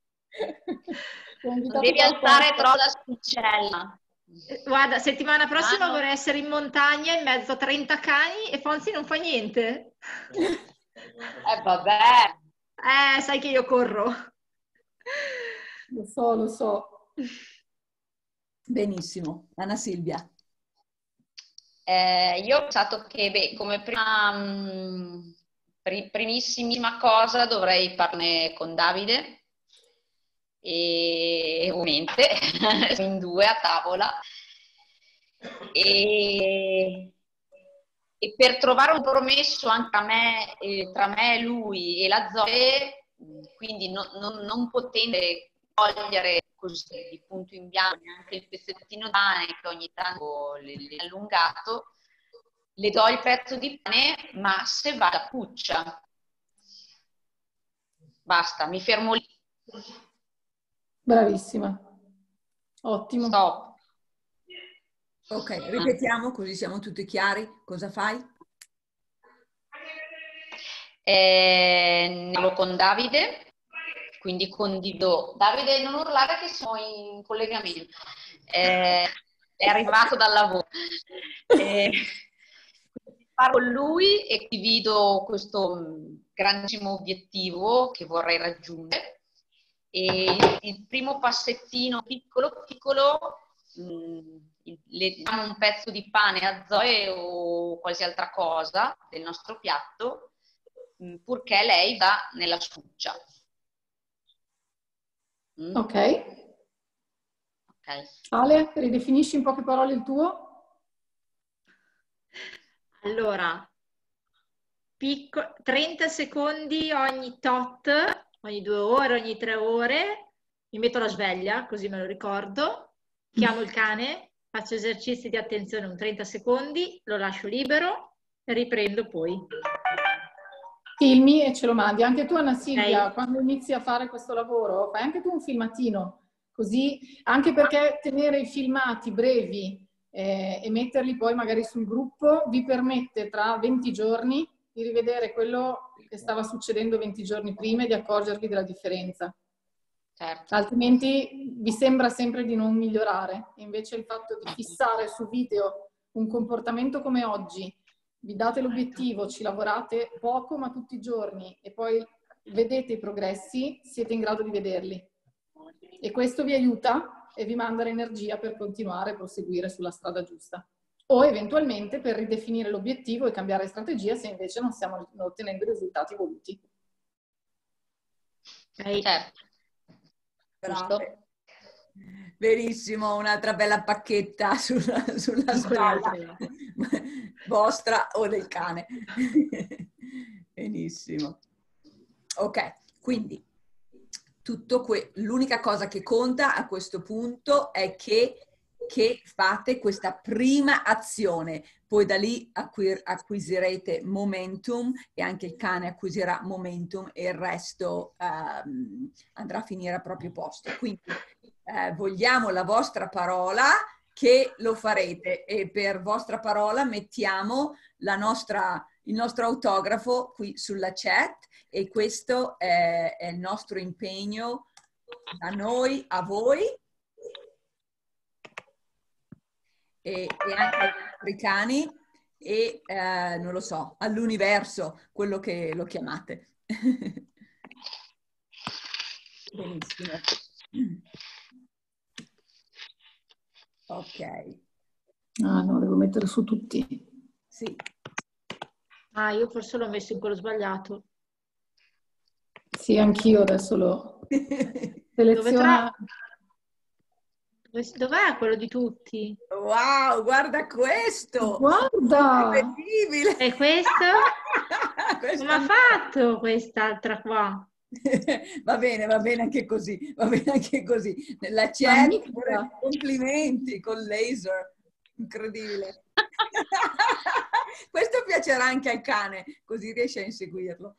Non devi alzare troppo l'asticella. Guarda, settimana prossima vorrei essere in montagna in mezzo a 30 cani e Fonzi non fa niente. Vabbè. Sai che io corro. Lo so. Benissimo. Anna Silvia. Io ho pensato che, come primissima cosa dovrei parlarne con Davide e ovviamente in due a tavola e per trovare un compromesso anche tra me e lui e la Zoe, quindi non potendo togliere così di punto in bianco anche il pezzettino di pane che ogni tanto le allungato, le do il pezzo di pane, ma se va la cuccia. Basta, mi fermo lì. Bravissima. Ottimo. Stop. Ok, ripetiamo così siamo tutti chiari. Cosa fai? Ne parlo con Davide, quindi condivido. Davide, non urlare che siamo in collegamento. È arrivato dal lavoro. Parlo con lui e condivido questo grandissimo obiettivo che vorrei raggiungere. E il primo passettino piccolo, le diamo un pezzo di pane a Zoe o qualsiasi altra cosa del nostro piatto, purché lei va nella succia. Ok. Ale, ridefinisci in poche parole il tuo? Allora, 30 secondi ogni tot, ogni 2 ore, ogni 3 ore, mi metto la sveglia, così me lo ricordo, chiamo il cane, faccio esercizi di attenzione un 30 secondi, lo lascio libero e riprendo poi. Filmi e ce lo mandi. Anche tu, Anna Silvia, quando inizi a fare questo lavoro, fai anche tu un filmatino, così, anche perché tenere i filmati brevi e metterli poi magari sul gruppo vi permette tra 20 giorni di rivedere quello che stava succedendo 20 giorni prima e di accorgervi della differenza. Certo. Altrimenti vi sembra sempre di non migliorare. Invece il fatto di fissare su video un comportamento come oggi, vi date l'obiettivo, ci lavorate poco ma tutti i giorni e poi vedete i progressi, siete in grado di vederli. E questo vi aiuta e vi manda l'energia per continuare a proseguire sulla strada giusta. o eventualmente per ridefinire l'obiettivo e cambiare strategia se invece non stiamo ottenendo i risultati voluti. Certo. Brave. Benissimo, un'altra bella pacchetta sulla spalla vostra o del cane. Benissimo. Ok, quindi l'unica cosa che conta a questo punto è che fate questa prima azione, poi da lì acquisirete momentum e anche il cane acquisirà momentum e il resto andrà a finire a proprio posto. Quindi vogliamo la vostra parola che lo farete, e per vostra parola mettiamo il nostro autografo qui sulla chat, e questo è il nostro impegno da noi a voi e anche agli altri cani e non lo so, all'universo, quello che lo chiamate. Benissimo. Ok. Ah no, devo mettere su tutti. Sì. Ah, io forse l'ho messo in quello sbagliato. Sì, anch'io adesso lo seleziono. Dov'è quello di tutti? Wow, guarda questo! Guarda! Incredibile! E questo? Come ha fatto quest'altra qua? Va bene anche così, va bene anche così. Nella chat, complimenti con laser, incredibile. Questo piacerà anche al cane, così riesce a inseguirlo.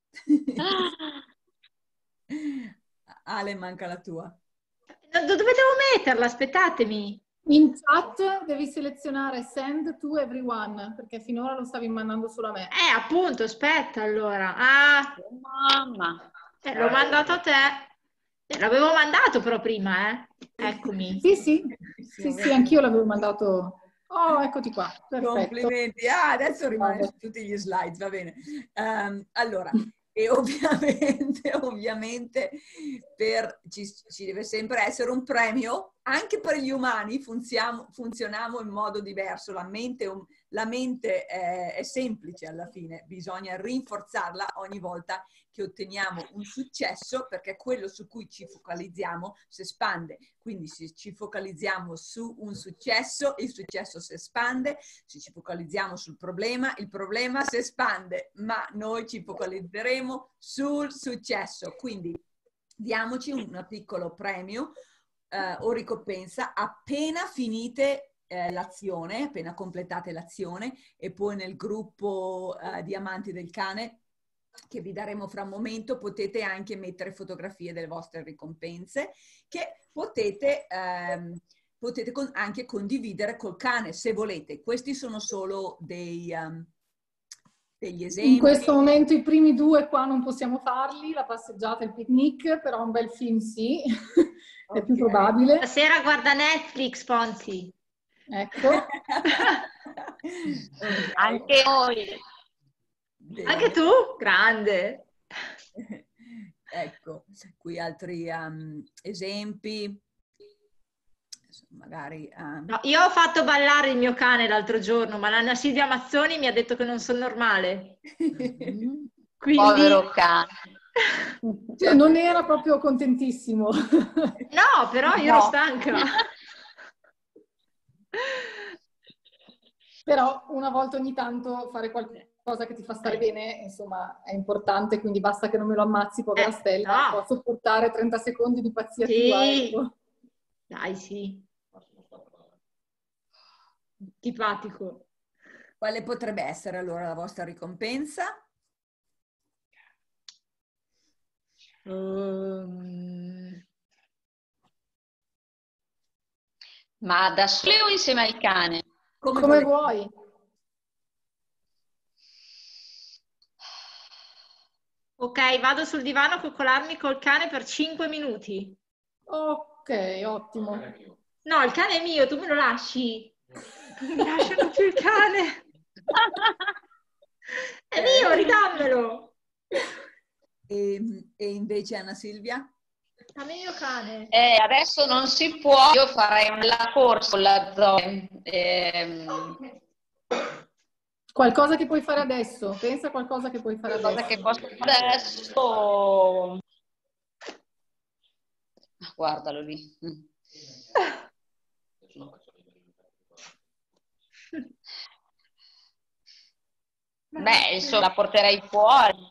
Ale, manca la tua. Dove devo metterla? Aspettatemi. In chat devi selezionare send to everyone, perché finora lo stavi mandando solo a me. Appunto, aspetta allora. Ah, mamma. L'ho mandato a te. L'avevo mandato però prima, Eccomi. Sì, anch'io l'avevo mandato. Oh, eccoti qua. Perfetto. Complimenti. Adesso rimane su tutti gli slide, va bene. Allora, e ovviamente ci deve sempre essere un premio, anche per gli umani funzioniamo in modo diverso, la mente è semplice alla fine, bisogna rinforzarla ogni volta che otteniamo un successo, perché quello su cui ci focalizziamo si espande. Quindi se ci focalizziamo su un successo, il successo si espande. Se ci focalizziamo sul problema, il problema si espande, ma noi ci focalizzeremo sul successo. Quindi diamoci un piccolo premio o ricompensa appena finite l'azione, appena completate l'azione, e poi nel gruppo di amanti del cane che vi daremo fra un momento potete anche mettere fotografie delle vostre ricompense che potete anche condividere col cane se volete. Questi sono solo degli esempi. In questo momento i primi due qua non possiamo farli, la passeggiata e il picnic, però un bel film sì, è più probabile. Stasera guarda Netflix, Ponzi. Ecco. Anche noi. Bene. Anche tu? Grande. Ecco, qui altri esempi. Magari, No, io ho fatto ballare il mio cane l'altro giorno, ma l'Anna Silvia Mazzoni mi ha detto che non sono normale. Quindi... Povero cane. Cioè, non era proprio contentissimo. No, però io ero stanca. Però una volta ogni tanto fare qualcosa che ti fa stare bene, insomma, è importante, quindi basta che non me lo ammazzi, povera Stella. No. Posso sopportare 30 secondi di pazzia Sì. tua, ecco. Dai, sì. Antipatico. Quale potrebbe essere allora la vostra ricompensa? Ma da sole o insieme al cane? Come vuoi. Ok, vado sul divano a coccolarmi col cane per 5 minuti. Ok, ottimo. No, il cane è mio, tu me lo lasci. Non mi lasciano più il cane. È mio, ridammelo. E invece Anna Silvia? Dammi il mio cane. Adesso non si può, io farei una corsa con la Zoe. Qualcosa che puoi fare adesso, pensa a qualcosa che puoi fare Cosa adesso. che posso fare adesso? Guardalo lì. Beh, insomma, la porterei fuori.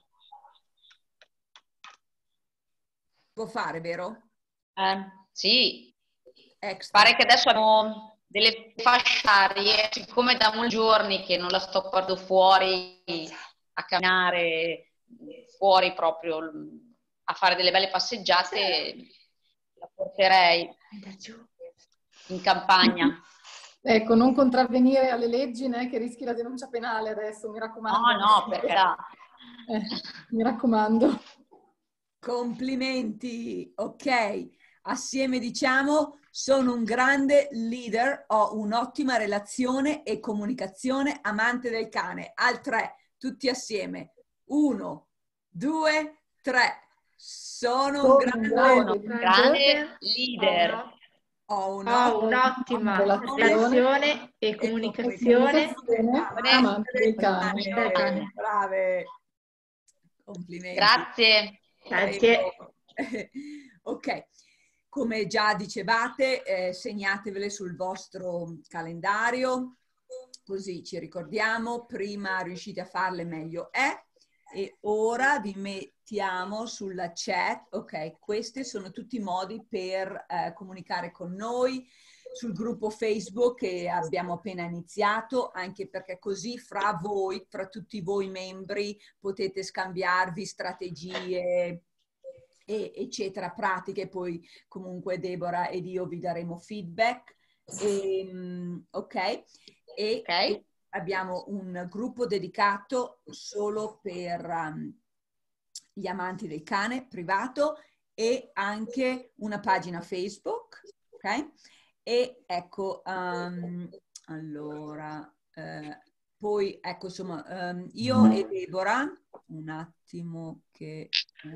Può fare, vero? Sì. Extra. Pare che adesso abbiamo delle fasce arie, siccome da molti giorni che non la sto portando fuori a camminare, fuori proprio a fare delle belle passeggiate, la porterei in campagna. Ecco, non contravvenire alle leggi, né, che rischi la denuncia penale adesso, mi raccomando. No, perché mi raccomando. Complimenti, ok. Assieme diciamo, sono un grande leader, ho un'ottima relazione e comunicazione, amante del cane. Al 3, tutti assieme. 1, 2, 3. Sono un grande leader. Ho un'ottima relazione e comunicazione amante del cane. Brave. Complimenti. Grazie. Grazie. Ok, come già dicevate, segnatevele sul vostro calendario, così ci ricordiamo, prima riuscite a farle meglio è. E ora vi mettiamo sulla chat, ok, questi sono tutti i modi per comunicare con noi, sul gruppo Facebook che abbiamo appena iniziato, anche perché così fra voi, fra tutti voi membri, potete scambiarvi strategie, eccetera, pratiche, poi comunque Deborah ed io vi daremo feedback. Ok? E abbiamo un gruppo dedicato solo per gli amanti del cane, privato, e anche una pagina Facebook, ok? E ecco, allora, poi ecco, insomma, io e Deborah, un attimo che...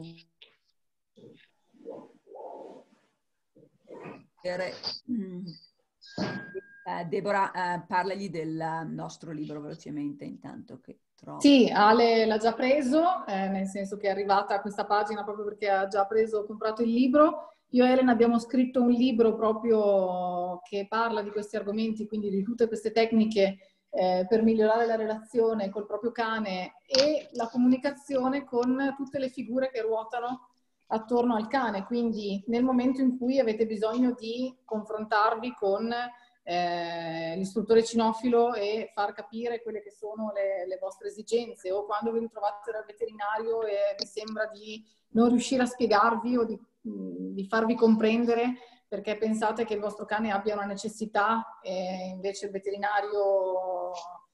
Deborah, parlagli del nostro libro velocemente intanto che trovo. Sì, Ale l'ha già preso, nel senso che è arrivata a questa pagina proprio perché ha già comprato il libro. Io e Elena abbiamo scritto un libro proprio che parla di questi argomenti, quindi di tutte queste tecniche per migliorare la relazione col proprio cane e la comunicazione con tutte le figure che ruotano attorno al cane. Quindi nel momento in cui avete bisogno di confrontarvi con l'istruttore cinofilo e far capire quelle che sono le vostre esigenze, o quando vi ritrovate dal veterinario e vi sembra di non riuscire a spiegarvi o di farvi comprendere perché pensate che il vostro cane abbia una necessità e invece il veterinario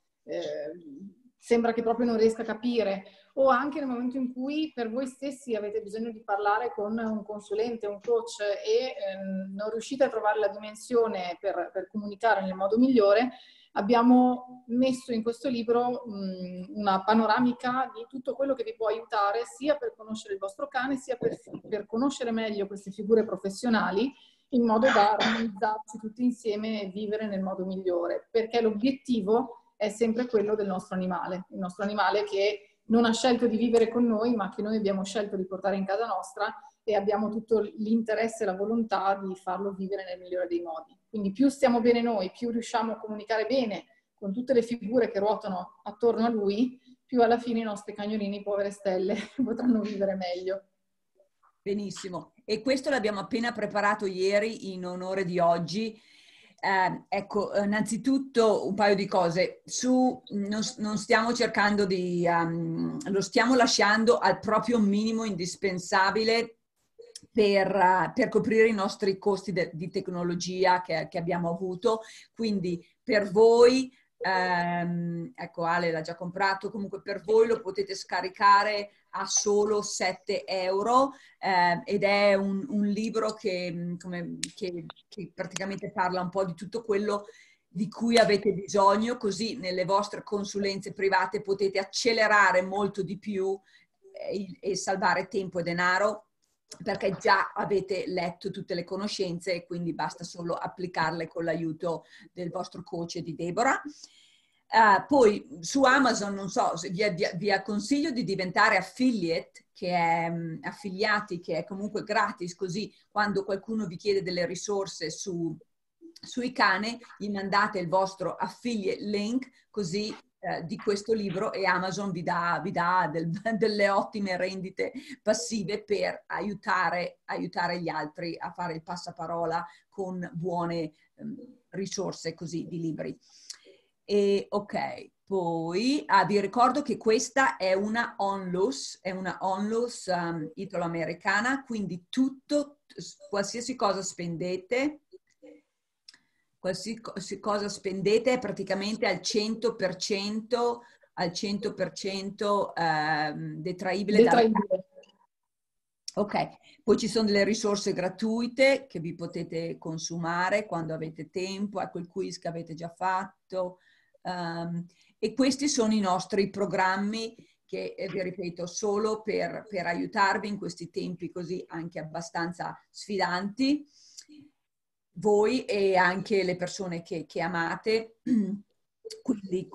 sembra che proprio non riesca a capire, o anche nel momento in cui per voi stessi avete bisogno di parlare con un consulente, un coach e non riuscite a trovare la dimensione per comunicare nel modo migliore, abbiamo messo in questo libro una panoramica di tutto quello che vi può aiutare sia per conoscere il vostro cane, sia per conoscere meglio queste figure professionali, in modo da organizzarci tutti insieme e vivere nel modo migliore, perché l'obiettivo è sempre quello del nostro animale, il nostro animale che non ha scelto di vivere con noi, ma che noi abbiamo scelto di portare in casa nostra e abbiamo tutto l'interesse e la volontà di farlo vivere nel migliore dei modi. Quindi più stiamo bene noi, più riusciamo a comunicare bene con tutte le figure che ruotano attorno a lui, più alla fine i nostri cagnolini, povere stelle, potranno vivere meglio. Benissimo. E questo l'abbiamo appena preparato ieri in onore di oggi. Ecco, innanzitutto un paio di cose. Non stiamo cercando di... lo stiamo lasciando al proprio minimo indispensabile per coprire i nostri costi di tecnologia che abbiamo avuto. Quindi per voi, ecco, Ale l'ha già comprato, comunque per voi lo potete scaricare a solo 7 euro ed è un libro che praticamente parla un po' di tutto quello di cui avete bisogno, così nelle vostre consulenze private potete accelerare molto di più e salvare tempo e denaro. perché già avete letto tutte le conoscenze e quindi basta solo applicarle con l'aiuto del vostro coach e di Deborah. Poi su Amazon, non so, vi consiglio di diventare affiliate, che è affiliati, che è comunque gratis, così quando qualcuno vi chiede delle risorse sui cani, gli mandate il vostro affiliate link, così di questo libro, e Amazon vi dà delle ottime rendite passive per aiutare gli altri a fare il passaparola con buone risorse così di libri. E ok, poi vi ricordo che questa è una onlus italo-americana, quindi qualsiasi cosa spendete è praticamente al 100% detraibile dalle tasse. Ok, poi ci sono delle risorse gratuite che vi potete consumare quando avete tempo, ecco il quiz che avete già fatto, e questi sono i nostri programmi che, vi ripeto, solo per aiutarvi in questi tempi così anche abbastanza sfidanti, voi e anche le persone che amate, quindi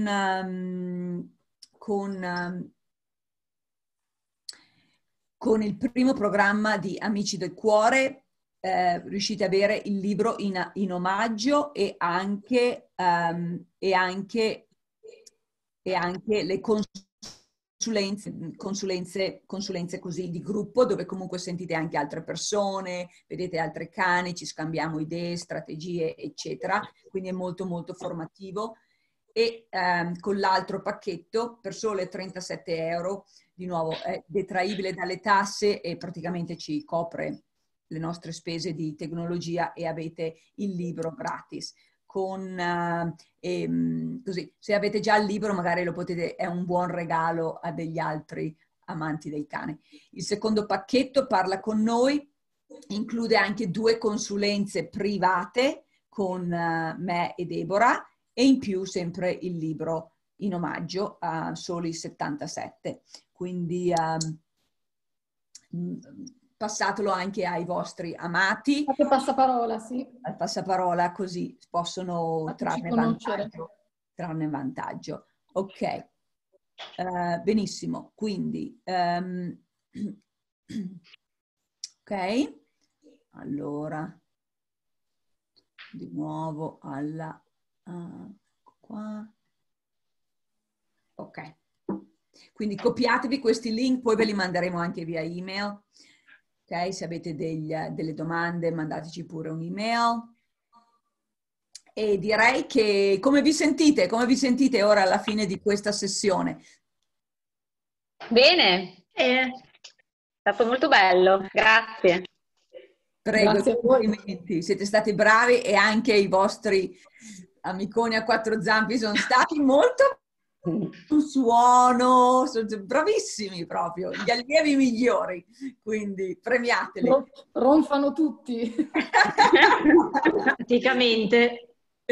con il primo programma di Amici del Cuore riuscite ad avere il libro in omaggio e anche le consulenze così di gruppo, dove comunque sentite anche altre persone, vedete altri cani, ci scambiamo idee, strategie, eccetera. Quindi è molto molto formativo. E con l'altro pacchetto, per sole 37 euro, di nuovo è detraibile dalle tasse e praticamente ci copre le nostre spese di tecnologia e avete il libro gratis. Così, se avete già il libro magari lo potete, è un buon regalo a degli altri amanti dei cani. Il secondo pacchetto Parla con noi, include anche 2 consulenze private con me e Deborah, e in più sempre il libro in omaggio a soli 77. Quindi passatelo anche ai vostri amati. Fate passaparola, sì. Al passaparola, così possono trarne vantaggio. Ok, benissimo. Quindi, ok, allora, di nuovo alla... qua. Ok, quindi copiatevi questi link, poi ve li manderemo anche via email. Ok, se avete delle domande mandateci pure un'email. E direi che come vi sentite ora alla fine di questa sessione? Bene, è stato molto bello, grazie. Prego, Grazie a voi. complimenti, siete stati bravi e anche i vostri amiconi a 4 zampi sono stati molto un suono, sono bravissimi proprio, gli allievi migliori, quindi premiateli. Ronfano tutti. Praticamente.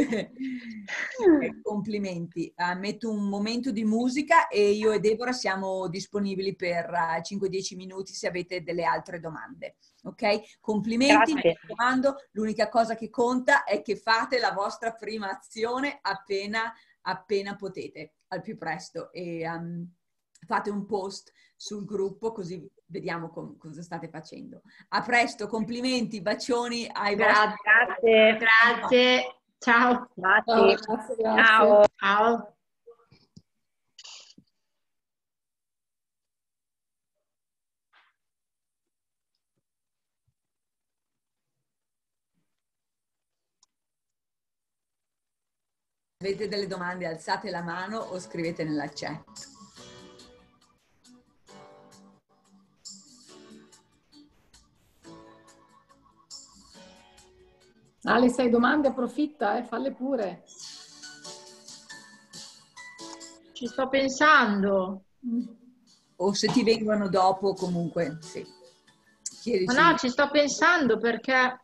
Complimenti. Metto un momento di musica e io e Deborah siamo disponibili per 5-10 minuti se avete delle altre domande. Ok? Complimenti, mi raccomando, l'unica cosa che conta è che fate la vostra prima azione appena potete, al più presto, e fate un post sul gruppo così vediamo cosa state facendo. A presto, complimenti, bacioni ai vostri... Grazie. Ciao. Grazie. Ciao. Ciao. Se avete delle domande alzate la mano o scrivete nella chat. Ale, se hai domande approfitta, falle pure. Ci sto pensando. O se ti vengono dopo comunque, sì. Chiedici. Ma no, ci sto pensando perché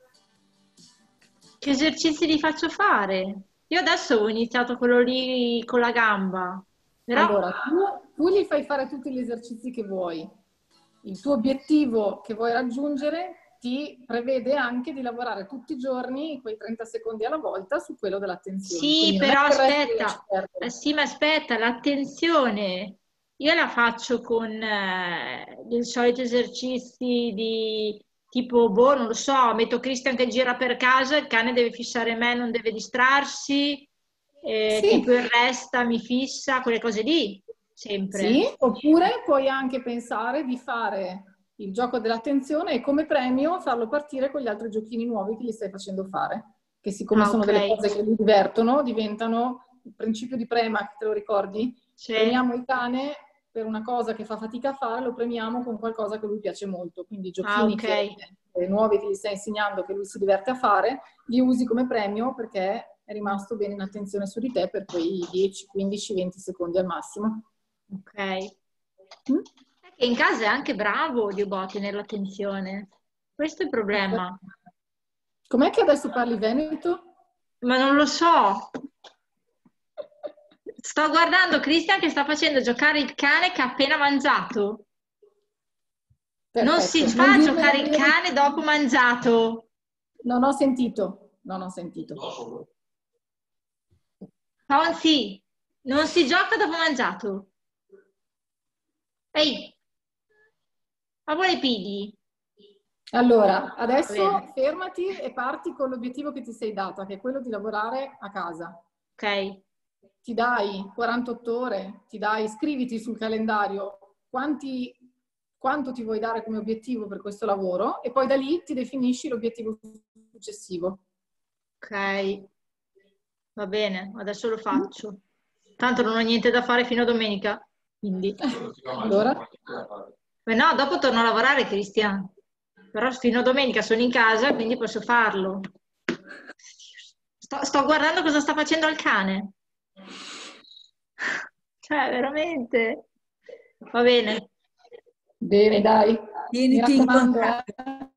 che esercizi li faccio fare? Io adesso ho iniziato quello lì con la gamba. Però... Allora, tu gli fai fare tutti gli esercizi che vuoi. il tuo obiettivo che vuoi raggiungere ti prevede anche di lavorare tutti i giorni, quei 30 secondi alla volta, su quello dell'attenzione. Sì, Quindi non è però che il resto lo aspetta, lasci perdere. sì, ma aspetta, l'attenzione. Io la faccio con i soliti esercizi di tipo, boh, non lo so, metto Christian che gira per casa, il cane deve fissare me, non deve distrarsi, Sì, tipo il resta, mi fissa, quelle cose lì, sì, sempre. oppure puoi anche pensare di fare il gioco dell'attenzione e come premio farlo partire con gli altri giochini nuovi che gli stai facendo fare, che siccome Ah, sono ok. delle cose che li divertono, diventano il principio di prema, te lo ricordi? Sì. Premiamo il cane per una cosa che fa fatica a fare, lo premiamo con qualcosa che lui piace molto, quindi i Ah, giochini ok. nuovi che gli stai insegnando, che lui si diverte a fare, li usi come premio perché è rimasto bene in attenzione su di te per quei 10, 15, 20 secondi al massimo. Ok. Mm? È che in casa è anche bravo Diogo a tenere l'attenzione. Questo è il problema. Com'è che adesso parli veneto? Ma non lo so. Sto guardando Christian che sta facendo giocare il cane che ha appena mangiato. Non si Perfetto, non fa dirmelo giocare il prima. cane dopo mangiato. Non ho sentito, non ho sentito. Fonzi, non si gioca dopo mangiato. Ehi, ma vuole pigli? Allora, Va bene, adesso fermati e parti con l'obiettivo che ti sei data, che è quello di lavorare a casa. ok. Ti dai 48 ore, scriviti sul calendario quanto ti vuoi dare come obiettivo per questo lavoro e poi da lì ti definisci l'obiettivo successivo. Ok, va bene, adesso lo faccio. Tanto non ho niente da fare fino a domenica, quindi... Allora, Beh, no, dopo torno a lavorare, Cristian. Però fino a domenica sono in casa, quindi posso farlo. Sto guardando cosa sta facendo al cane. Cioè, veramente. Va bene. bene, dai. Mi Tieniti in raccomando, contatto.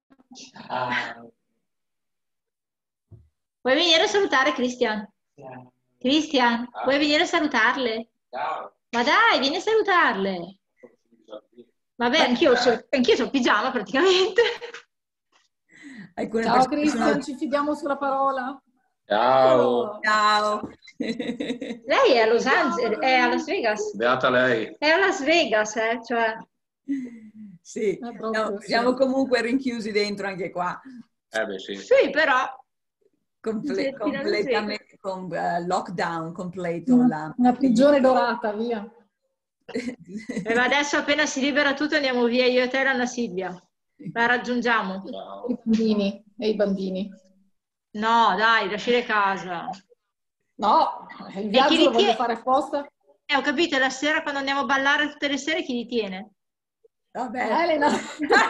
Vuoi venire a salutare Cristian? Cristian, vuoi venire a salutarle? Ma dai, vieni a salutarle. Vabbè, anch'io sono in pigiama praticamente. Alcune Ciao persone sono... Cristian, ci fidiamo sulla parola. Ciao, Eccolo. Ciao! Lei è a Los Angeles, è a Las Vegas. beata lei. È a Las Vegas, cioè. Sì, È proprio, sì. siamo comunque rinchiusi dentro anche qua. Beh, sì. Sì, però. Completamente con lockdown completo. Una prigione dorata, via. Ma adesso appena si libera tutto andiamo via io e te e Anna Silvia. La raggiungiamo. I bambini, e i bambini. No, dai, lasciare casa. No, il E chi viaggio li lo voglio tiene? fare apposta. Ho capito, la sera quando andiamo a ballare tutte le sere chi li tiene? Vabbè. Elena. No,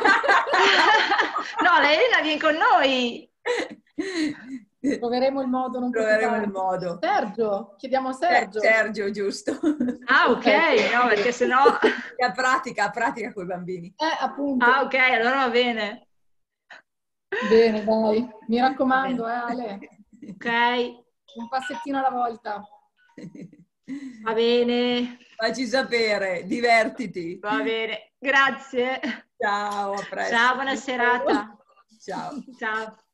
la Elena viene con noi. Troveremo il modo, non Troveremo il preoccuparti. modo. Sergio, chiediamo a Sergio. Sergio, giusto. Ah, ok, no, perché sennò... A pratica con i bambini. Appunto. Ah, ok, allora va bene. Bene, dai. Mi raccomando, Ale. Ok, Un passettino alla volta. va bene. Facci sapere, divertiti. Va bene, grazie. Ciao, a presto. Ciao, buona serata. Ciao. Ciao.